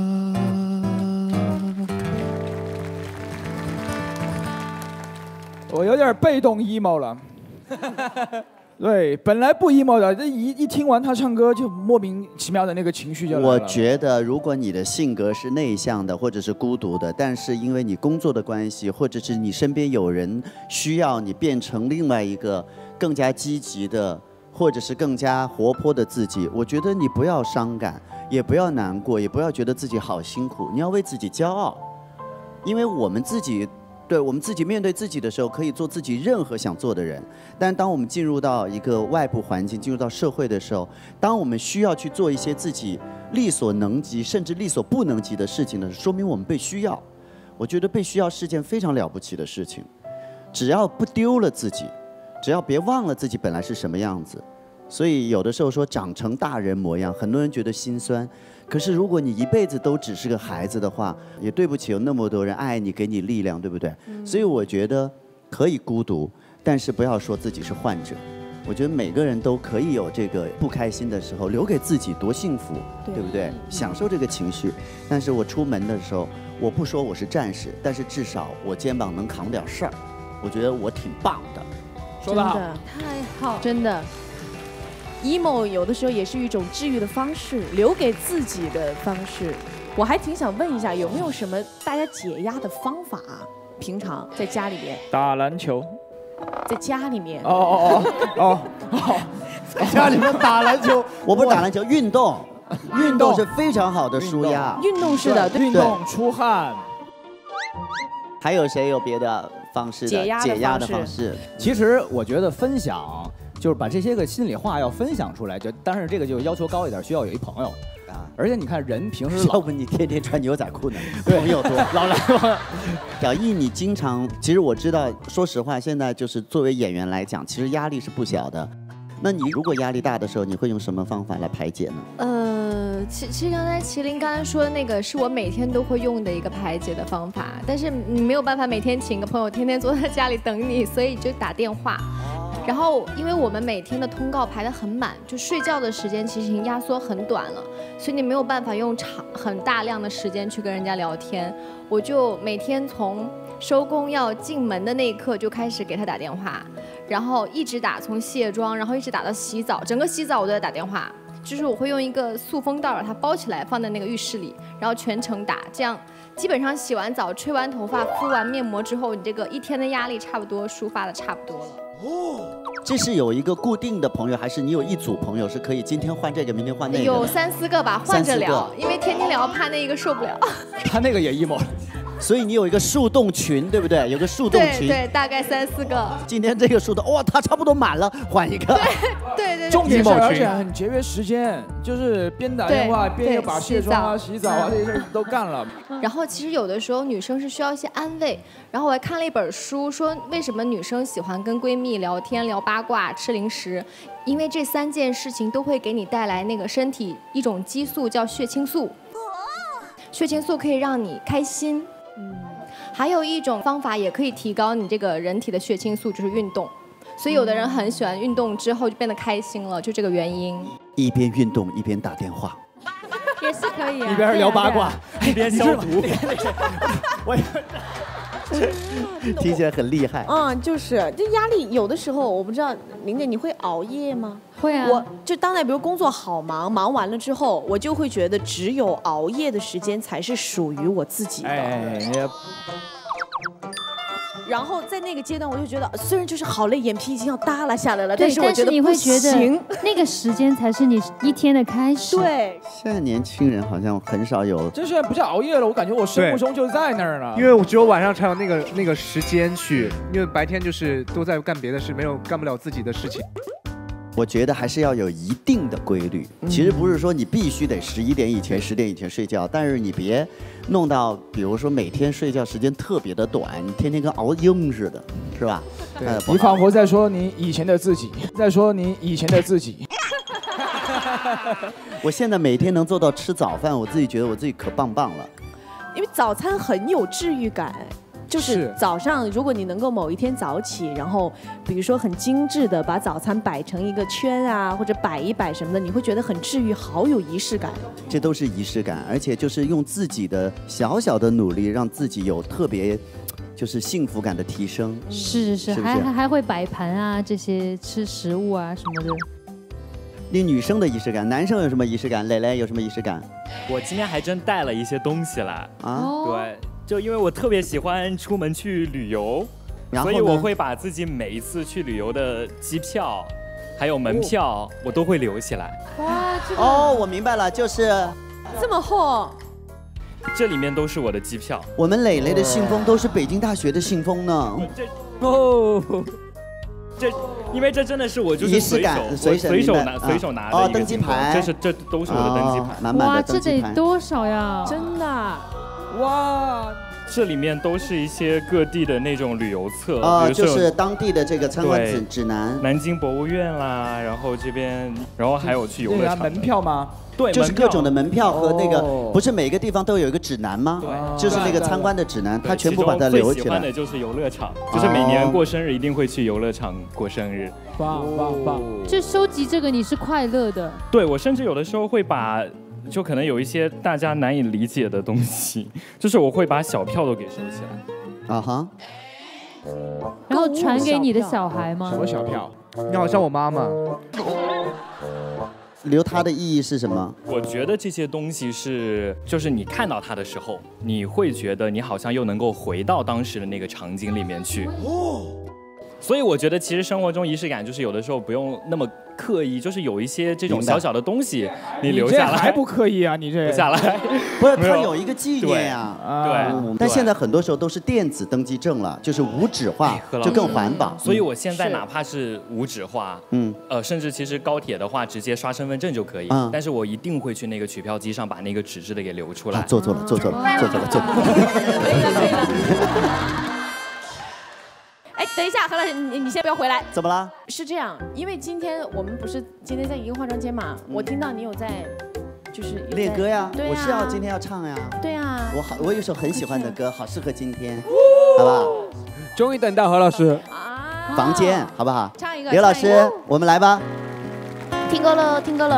我有点被动 emo 了。对，本来不 emo 的，这一一听完他唱歌，就莫名其妙的那个情绪就来了。 我觉得，如果你的性格是内向的，或者是孤独的，但是因为你工作的关系，或者是你身边有人需要你变成另外一个更加积极的，或者是更加活泼的自己，我觉得你不要伤感，也不要难过，也不要觉得自己好辛苦，你要为自己骄傲，因为我们自己。对我们自己面对自己的时候，可以做自己任何想做的人。但当我们进入到一个外部环境，进入到社会的时候，当我们需要去做一些自己力所能及，甚至力所不能及的事情的时候，说明我们被需要。我觉得被需要是件非常了不起的事情。只要不丢了自己，只要别忘了自己本来是什么样子。所以有的时候说长成大人模样，很多人觉得心酸。可是如果你一辈子都只是个孩子的话，也对不起有那么多人爱你，给你力量，对不对？嗯、所以我觉得可以孤独，但是不要说自己是患者。我觉得每个人都可以有这个不开心的时候，留给自己多幸福， 对, 对不对？享受这个情绪。但是我出门的时候，我不说我是战士，但是至少我肩膀能扛点事儿，我觉得我挺棒的。 说得好， 太好，真的。emo 有的时候也是一种治愈的方式，留给自己的方式。我还挺想问一下，有没有什么大家解压的方法？平常在家里面打篮球， 在家里面哦哦哦哦， 在家里面打篮球，我不是打篮球，运动，运动是非常好的舒压。 运动是的， 运动出汗。 还有谁有别的方式的解压解压的方式？ 其实我觉得分享。就是把这些个心里话要分享出来，就当然这个就要求高一点，需要有一朋友。 啊！ 而且你看人平时要不你天天穿牛仔裤呢？ 对朋友多， 老来嘛。 小艺，你经常，其实我知道，说实话，现在就是作为演员来讲，其实压力是不小的。那你如果压力大的时候，你会用什么方法来排解呢？ 呃，其其实刚才麒麟刚才说的那个是我每天都会用的一个排解的方法，但是你没有办法每天请个朋友天天坐在家里等你，所以就打电话。然后，因为我们每天的通告排得很满，就睡觉的时间其实已经压缩很短了，所以你没有办法用长很大量的时间去跟人家聊天。我就每天从收工要进门的那一刻就开始给他打电话，然后一直打，从卸妆，然后一直打到洗澡，整个洗澡我都在打电话。就是我会用一个塑封袋把它包起来，放在那个浴室里，然后全程打，这样基本上洗完澡、吹完头发、敷完面膜之后，你这个一天的压力差不多抒发的差不多了。哦， 这是有一个固定的朋友，还是你有一组朋友是可以今天换这个，明天换那个？ 有三四个吧，换着聊，因为天天聊怕那一个受不了。 他那个也 emo 了。 所以你有一个树洞群，对不对？有个树洞群， 对对，大概三四个。 今天这个树洞，哇，它差不多满了，换一个。 对对对。 重点是而且很节约时间，就是边打电话边又把卸妆啊、洗澡啊这些事都干了。 然后其实有的时候女生是需要一些安慰，然后我还看了一本书，说为什么女生喜欢跟闺蜜聊天、聊八卦、吃零食，因为这三件事情都会给你带来那个身体一种激素，叫血清素。血清素可以让你开心。嗯，还有一种方法也可以提高你这个人体的血清素，就是运动。所以有的人很喜欢运动之后就变得开心了，就这个原因。 一边运动一边打电话， 也是可以啊。 一边聊八卦，一边消毒。 我听起来很厉害。 嗯，就是这压力有的时候，我不知道玲姐你会熬夜吗？ 会啊。 我就当代比如工作好忙，忙完了之后，我就会觉得只有熬夜的时间才是属于我自己的。 哎，你。 然后在那个阶段，我就觉得虽然就是好累，眼皮已经要耷拉下来了， 但是我觉得你会觉得那个时间才是你一天的开始。 对， 现在年轻人好像很少有， 这现在不叫熬夜了，我感觉我生物钟就在那儿了。 因为我只有晚上才有那个那个时间去，因为白天就是都在干别的事，没有干不了自己的事情。 我觉得还是要有一定的规律。其实不是说你必须得十一点以前、十点以前睡觉，但是你别弄到，比如说每天睡觉时间特别的短，你天天跟熬鹰似的，是吧？ 对，你仿佛在说你以前的自己，在说你以前的自己。 我现在每天能做到吃早饭，我自己觉得我自己可棒棒了。 因为早餐很有治愈感。就是早上，如果你能够某一天早起，然后比如说很精致的把早餐摆成一个圈啊，或者摆一摆什么的，你会觉得很治愈，好有仪式感。 这都是仪式感，而且就是用自己的小小的努力，让自己有特别就是幸福感的提升。 是是是，还还还会摆盘啊，这些吃食物啊什么的。 那女生的仪式感，男生有什么仪式感？蕾蕾有什么仪式感？ 我今天还真带了一些东西来啊， 对。就因为我特别喜欢出门去旅游，所以我会把自己每一次去旅游的机票，还有门票，哦、我都会留起来。 哇，这个哦，我明白了，就是这么厚。 这里面都是我的机票。 我们蕾蕾的信封都是北京大学的信封呢。 这哦，这因为这真的是我就是随手随随手拿随手拿的一个登机牌， 这是这都是我的登机牌。 满满哇，这得多少呀？ 真的。 哇， 这里面都是一些各地的那种旅游册啊，就是当地的这个参观指指南， 南京博物院啦，然后这边，然后还有去游乐场。 门票吗？ 对， 就是各种的门票和那个，不是每个地方都有一个指南吗？ 对， 就是那个参观的指南，他全部把它留起来。 最喜欢的就是游乐场，就是每年过生日一定会去游乐场过生日。 棒棒棒！ 就收集这个你是快乐的。 对，我甚至有的时候会把。就可能有一些大家难以理解的东西，就是我会把小票都给收起来。 啊哈。 然后传给你的小孩吗？ 什么小票？ 你好像我妈妈。 留它的意义是什么？ 我觉得这些东西是，就是你看到它的时候，你会觉得你好像又能够回到当时的那个场景里面去。哦。 所以我觉得其实生活中仪式感就是有的时候不用那么刻意，就是有一些这种小小的东西你留下来。 你这还不刻意啊？你这留下来， 不是它有一个纪念呀。 对， 但现在很多时候都是电子登记证了，就是无纸化，就更环保。 所以我现在哪怕是无纸化，嗯，呃，甚至其实高铁的话直接刷身份证就可以，但是我一定会去那个取票机上把那个纸质的给留出来。 做错了，做错了，做错了，做错了。 哎，等一下，何老师，你你先不要回来。 怎么了？ 是这样，因为今天我们不是今天在一个化妆间嘛，我听到你有在，就是练歌呀， 对呀， 我是要今天要唱呀。 对啊， 我好，我有首很喜欢的歌，好适合今天，好不好？ 终于等到何老师。 房间，好不好？ 唱一个。 刘老师，我们来吧。 听歌了，听歌了。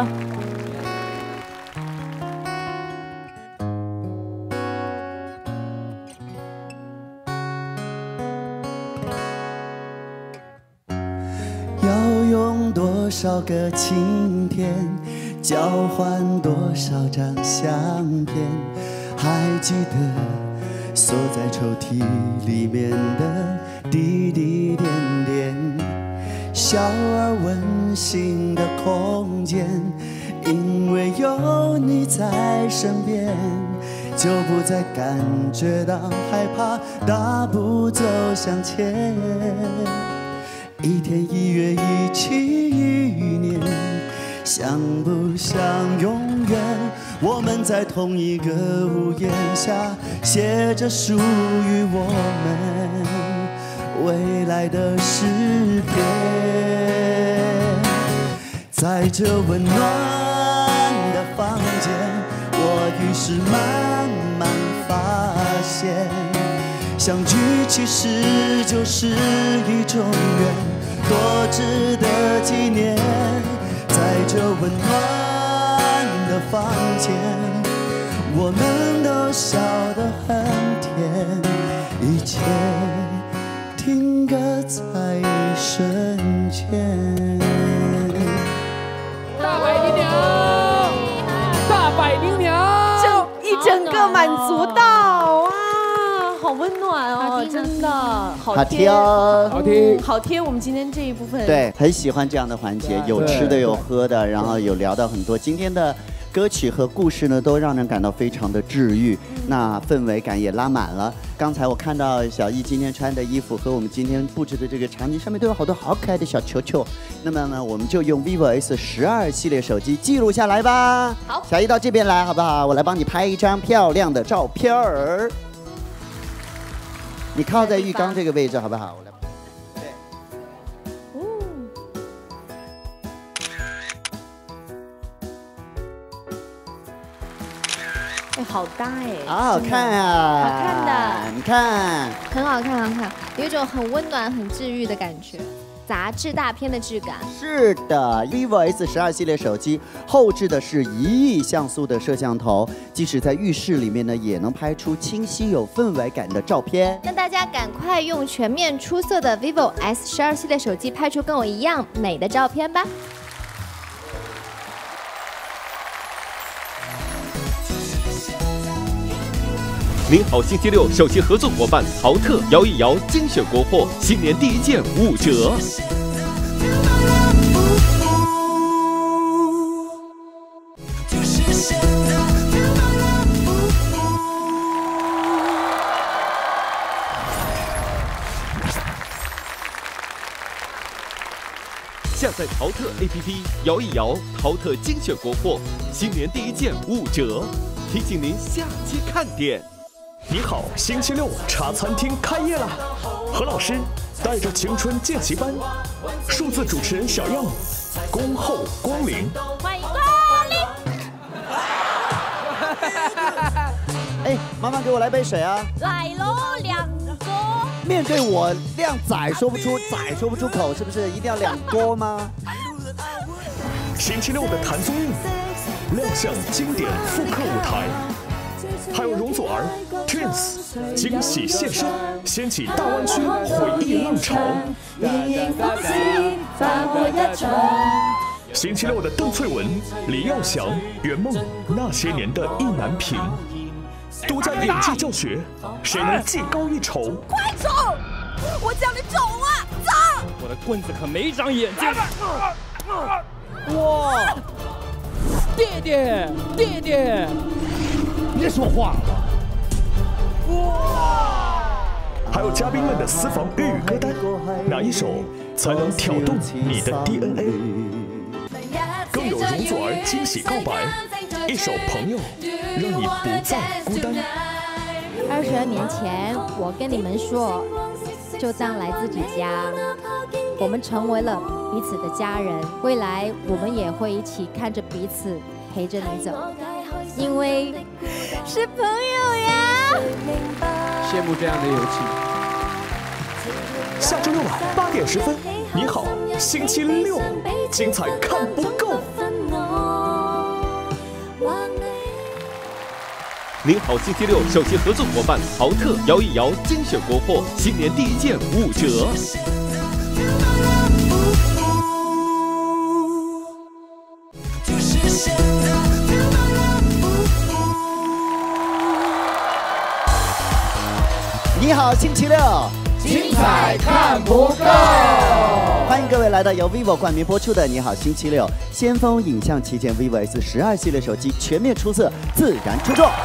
多少个晴天，交换多少张相片，还记得锁在抽屉里面的滴滴点点，小而温馨的空间，因为有你在身边，就不再感觉到害怕，大步走向前。一天一月一期一年，像不像永远？我们在同一个屋檐下，写着属于我们未来的诗篇。在这温暖的房间，我于是慢慢发现，相聚其实就是一种缘。多值得纪念，在这温暖的房间，我们都笑得很甜，一切停格在一瞬间。 大百灵鸟，大百灵鸟， 整一整个满足到啊！好温暖哦，真的好贴， 好听， 好贴。我们今天这一部分， 对，很喜欢这样的环节，有吃的有喝的，然后有聊到很多。今天的歌曲和故事呢，都让人感到非常的治愈，那氛围感也拉满了。刚才我看到小易今天穿的衣服和我们今天布置的这个场景上面都有好多好可爱的小球球，那么呢，我们就用 vivo S 十二系列手机记录下来吧。 好， 小易到这边来好不好？我来帮你拍一张漂亮的照片儿。你靠在浴缸这个位置好不好？我来。对。 哎，好搭哎！ 好好看啊！ 好看的， 你看， 很好看，很好看，有一种很温暖、很治愈的感觉。杂志大片的质感。 是的 ，vivo S 十二系列手机后置的是一亿像素的摄像头，即使在浴室里面呢，也能拍出清晰有氛围感的照片。 那大家赶快用全面出色的 vivo S 十二系列手机拍出跟我一样美的照片吧。 您好，星期六首席合作伙伴淘特摇一摇精选国货，新年第一件五折。下载淘特 A P P， 摇一摇淘特精选国货，新年第一件五折。提醒您下期看点。 你好，星期六茶餐厅开业啦！何老师带着青春见习班，数字主持人小样，恭候光临。 欢迎光临。 哎，麻烦给我来杯水啊！ 来喽，两个。 面对我靓仔说不出仔说不出口，是不是一定要两锅吗？ 星期六的谭松韵亮相经典复刻舞台。还有容祖儿、Twins 惊喜现身，掀起大湾区回忆浪潮。星期六的邓萃雯、李耀祥圆梦那些年的意难平，独家演技教学，谁能技高一筹？ 快走！我叫你走啊，走！ 我的棍子可没长眼睛。 哇！弟弟，弟弟， 别说话了。哇！还有嘉宾们的私房粤语歌单，哪一首才能挑动你的 D N A？ 更有容祖儿惊喜告白，一首《朋友》，让你不再孤单。 二十二年前，我跟你们说，就当来自己家，我们成为了彼此的家人，未来我们也会一起看着彼此，陪着你走，因为是朋友呀。 羡慕这样的友情。 下周六晚八点十分，你好，星期六，精彩看不够。 您好星期六首席合作伙伴豪特摇一摇精选国货，新年第一件五折。 你好星期六， 精彩看不够。 欢迎各位来到由 vivo 冠名播出的《你好星期六》，先锋影像旗舰 vivo S 十二系列手机全面出色，自然出众。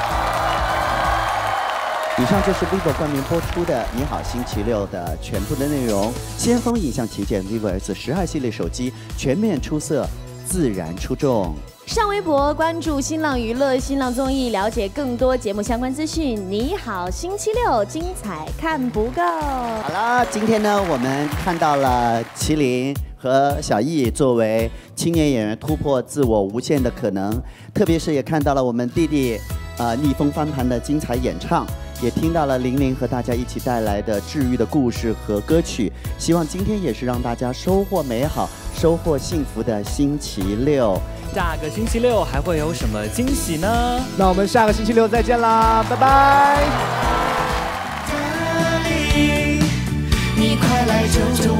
以上就是 vivo 冠名播出的《你好星期六》的全部的内容。先锋影像旗舰 vivo S 十二系列手机全面出色，自然出众。 上微博关注新浪娱乐、新浪综艺，了解更多节目相关资讯。你好星期六，精彩看不够。 好了，今天呢，我们看到了麒麟和小艺作为青年演员突破自我无限的可能，特别是也看到了我们弟弟呃逆风翻盘的精彩演唱，也听到了玲玲和大家一起带来的治愈的故事和歌曲。希望今天也是让大家收获美好、收获幸福的星期六。 下个星期六还会有什么惊喜呢？ 那我们下个星期六再见啦，拜拜。 你快来救救